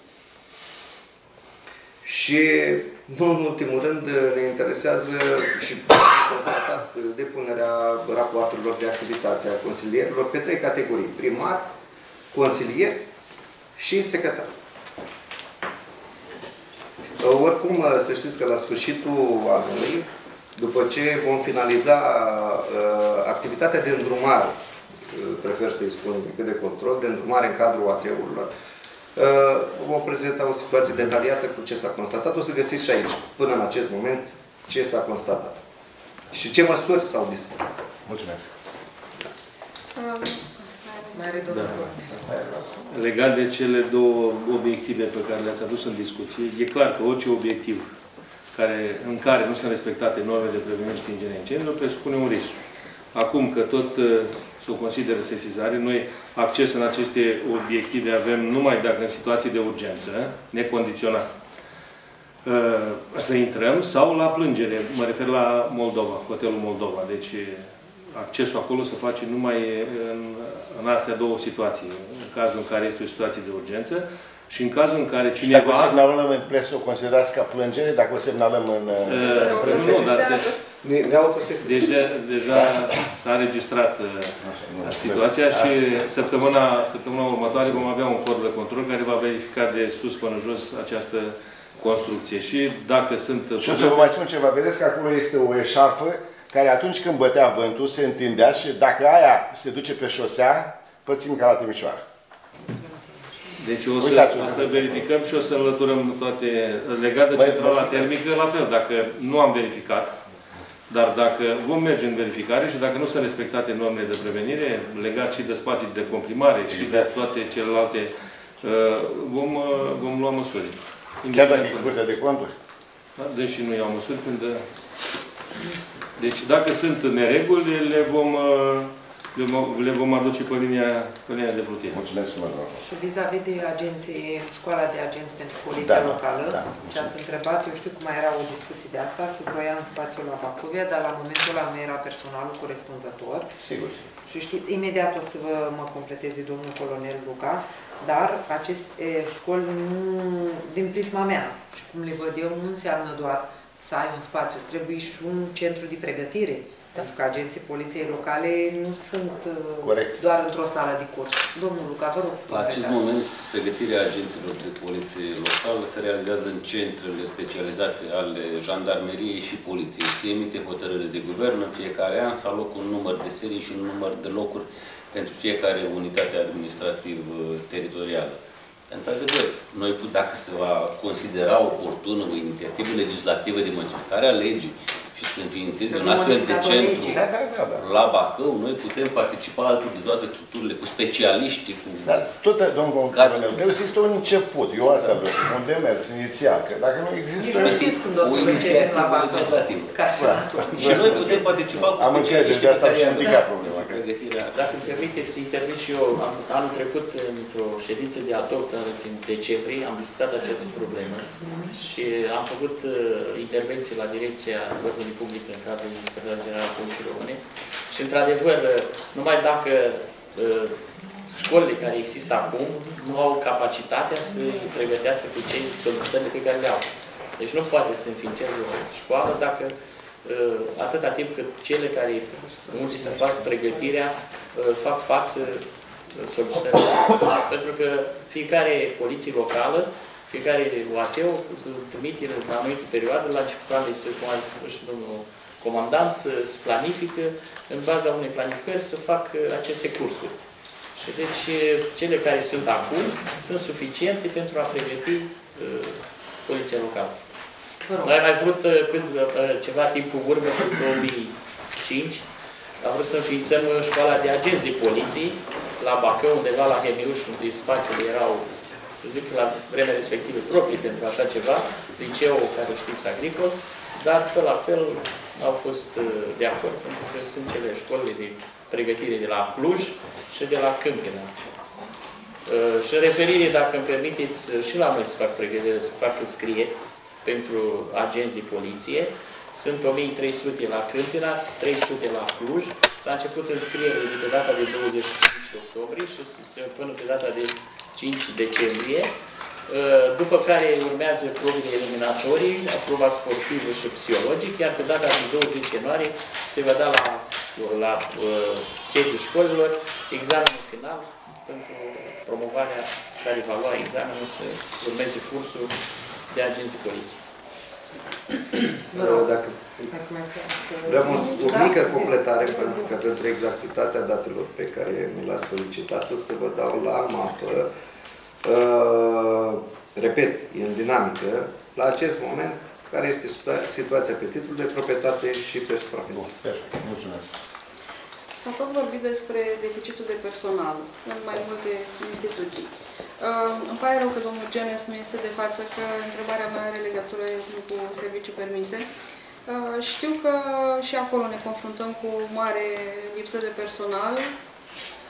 și, nu în ultimul rând, ne interesează și constatat depunerea rapoartelor de activitate a consilierilor pe 3 categorii: primar, consilier și secretar. Oricum, să știți că la sfârșitul anului, după ce vom finaliza activitatea de îndrumare, prefer să-i spun decât de control, de îndrumare în cadrul AT-urilor, vom prezenta o situație detaliată cu ce s-a constatat. O să găsiți și aici, până în acest moment, ce s-a constatat și ce măsuri s-au dispus. Mulțumesc. Legat de cele două obiective pe care le-ați adus în discuție, e clar că orice obiectiv în care nu sunt respectate normele de prevenire și stingere a incendiilor presupune un risc. Acum că tot să o consideră sesizare. Noi acces în aceste obiective avem numai dacă în situații de urgență, necondiționat, să intrăm, sau la plângere. Mă refer la Moldova, Hotelul Moldova. Deci accesul acolo se face numai în astea două situații. În cazul în care este o situație de urgență și în cazul în care cineva... Dacă o semnalăm în presă, o considerați ca plângere? Dacă o semnalăm în presă? Nu, dar deci deja s-a înregistrat situația și săptămâna următoare vom avea un corp de control care va verifica de sus până jos această construcție. Și dacă sunt... Și o să vă mai spun ceva. Vedeți că acolo este o eșarfă care atunci când bătea vântul se întindea și dacă aia se duce pe șosea, pățim ca la Timișoara. Deci o să verificăm și o să înlăturăm toate... Legat de centrala termică, la fel. Dacă nu am verificat, dar dacă vom merge în verificare și dacă nu sunt respectate normele de prevenire, legat și de spații de comprimare și de toate celelalte, vom lua măsuri. Chiar dacă e Curtea de Conturi? Da? Deși nu iau măsuri când... Deci dacă sunt nereguli, le vom aduce pe linia de plutire. Mulțumesc, și vis-a-vis de agenții, școala de agenți pentru poliția locală, ce ați întrebat, eu știu că mai era o discuție de asta, se vroia în spațiul la Bacovia, dar la momentul ăla nu era personalul corespunzător. Sigur. Și știți, imediat o să mă completeze domnul colonel Luca, dar aceste școli, nu, din prisma mea și cum le văd eu, nu înseamnă doar să ai un spațiu, îți trebuie și un centru de pregătire. Pentru că agenții poliției locale nu sunt doar într-o sală de curs. Domnul Luca, vă rog să la acest moment, pregătirea agenților de poliție locală se realizează în centrele specializate ale jandarmeriei și poliției. Se emite hotărâre de guvern în fiecare an, să aloc un număr de serii și un număr de locuri pentru fiecare unitate administrativ-teritorială. Într-adevăr, noi, dacă se va considera oportună o inițiativă legislativă de modificare a legii și să înființeze un astfel de centru la Bacău, noi putem participa alături de toate structurile, cu specialiști, cu... Dar tot, domnul colonel, trebuie să există un început. Eu asta vreau să un demers inițial, că dacă nu există... Nici nu știți când o să mergem la Bacău. Și noi putem participa cu specialiști de asta am și implicat problema. Dacă îmi permite să intervin și eu, anul trecut, într-o ședință de ad hoc în decembrie, am discutat această problemă și am făcut intervenții la Direcția Ordinii Publice în cadrul Inspectoratului General al Poliției Române și, într-adevăr, numai dacă școlile care există acum nu au capacitatea să îi pregătească pe cei solicitările pe care le au. Deci nu poate să înființeze o școală dacă atâta timp cât cele care unde să fac pregătirea fac față solicitărilor. Pentru că fiecare poliție locală, fiecare UAT-ul trimite în anumită perioadă, la începutul anului, cum a spus și domnul comandant, se planifică, în baza unei planificări, să fac aceste cursuri. Și deci cele care sunt acum sunt suficiente pentru a pregăti poliția locală. Noi am mai vrut ceva timp în urmă, în 2005, am vrut să înființăm școala de agenți de poliție la Bacău, undeva la Hemiuș, unde spațiile erau, zic, la vremea respectivă proprii pentru așa ceva, liceu, care știți, agricol, dar pe la fel au fost de acord, pentru că sunt cele școlile de pregătire de la Cluj și de la Câmpina. Și în referire, dacă îmi permiteți, și la noi să fac pregătire, să fac înscrieri pentru agenți de poliție. Sunt 1300 la Câmpina, 300 la Cluj. S-a început înscrierile de pe data de 25 octombrie și până pe data de 5 decembrie. După care urmează probele eliminatorii, proba sportivă și psihologic, iar pe data de 20 ianuarie se va da la sediul școlilor examenul final pentru promovarea care va lua examenul să urmeze cursul de agenți de poliție. Vreau o mică completare, pentru că pentru exactitatea datelor pe care mi le-ați solicitat, o să vă dau la mapă. Repet, e în dinamică. La acest moment, care este situația pe titlul de proprietate și pe suprafeță? Mulțumesc. S-a tot vorbit despre deficitul de personal în mai multe instituții. Îmi pare rău că domnul Genes nu este de față, că întrebarea mea are legătură cu servicii permise. Știu că și acolo ne confruntăm cu o mare lipsă de personal,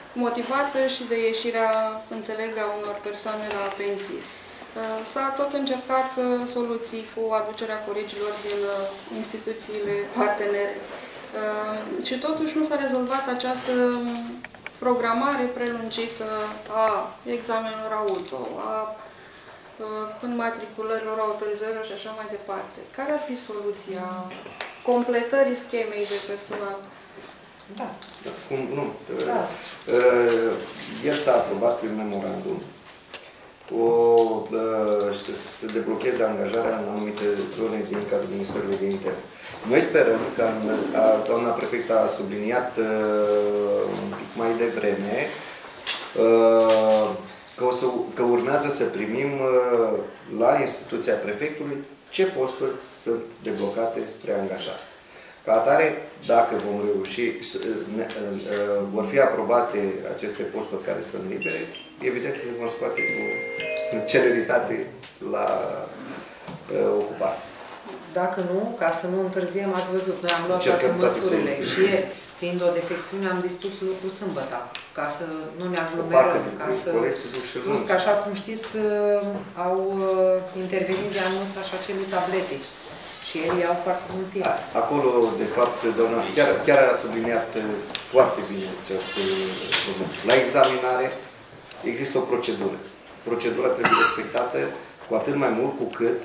motivată și de ieșirea, înțeleg, a unor persoane la pensie. S-a tot încercat soluții cu aducerea colegilor din instituțiile partenere. Și totuși nu s-a rezolvat această programare prelungită a examenelor auto, a înmatriculărilor, autorizărilor și așa mai departe. Care ar fi soluția completării schemei de personal? Da. Nu. Da. El s-a aprobat prin memorandum să deblocheze angajarea în anumite zone din cadrul Ministerului de Interne. Noi sperăm că, doamna prefectă a subliniat un pic mai devreme, că urmează să primim la instituția prefectului ce posturi sunt deblocate spre angajare. Ca atare, dacă vom reuși, vor fi aprobate aceste posturi care sunt libere, evident că vom scoate cu celeritate la ocupare. Dacă nu, ca să nu întârziem, ați văzut, noi am luat toate măsurile și fiind o defecțiune, am dispus lucrul sâmbătă, ca să nu ne aglomerăm, ca să... Plus că, așa cum știți, au intervenit de anul ăsta și acele tablete. Și ei iau foarte mult timp. Acolo, de fapt, doamna, chiar a subliniat foarte bine această problemă. La examinare există o procedură. Procedura trebuie respectată cu atât mai mult cu cât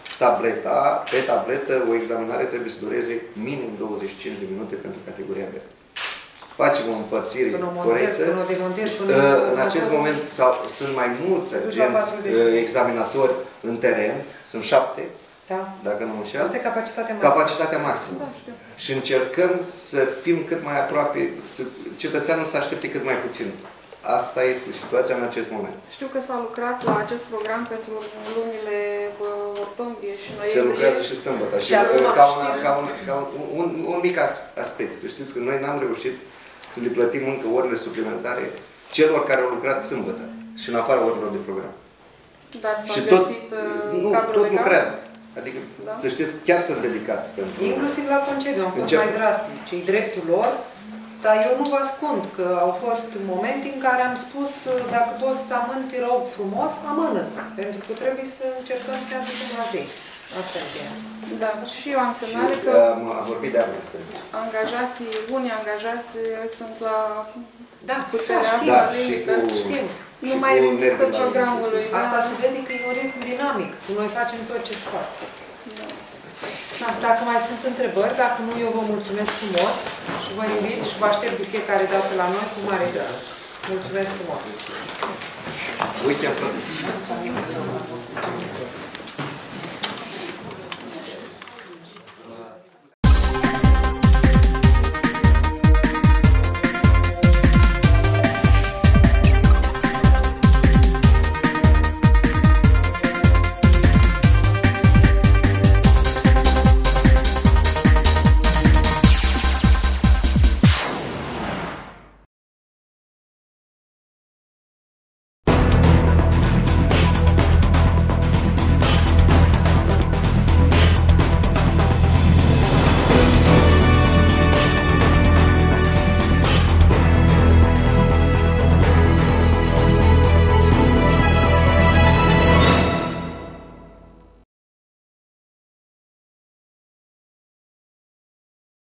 pe tabletă, o examinare trebuie să dureze minim 25 de minute pentru categoria B. Facem o împărțire corectă. În acest moment sunt mai mulți agenți examinatori în teren, sunt 7. Da. Dacă nu înșel. Asta e capacitatea maximă. Capacitatea maximă. Da, și încercăm să fim cât mai aproape, cetățeanul să aștepte cât mai puțin. Asta este situația în acest moment. Știu că s-a lucrat la acest program pentru lunile octombrie și noiembrie. Se lucrează și sâmbătă. Și ca un mic aspect. Să știți că noi n-am reușit să le plătim încă orele suplimentare celor care au lucrat sâmbătă și în afara orilor de program. Dar s-a găsit tot lucrează. Adică, da? Să știți, chiar sunt dedicați. Inclusiv la concediu am fost mai drastici. E dreptul lor, dar eu nu vă ascund că au fost momente în care am spus, dacă poți să amâni, te rog frumos, amână-ți. Pentru că trebuie să încercăm să ne aducem la zi. Asta e ideea. Da, și eu am semnale că am vorbit de angajații, unii angajați sunt la puterea știm. Nu mai rezistă programului. Asta se vede că e un ritm dinamic. Noi facem tot ce se poate. Da. Dacă mai sunt întrebări, dacă nu, eu vă mulțumesc frumos și vă invit și vă aștept de fiecare dată la noi cu mare drag. Mulțumesc frumos! Uite,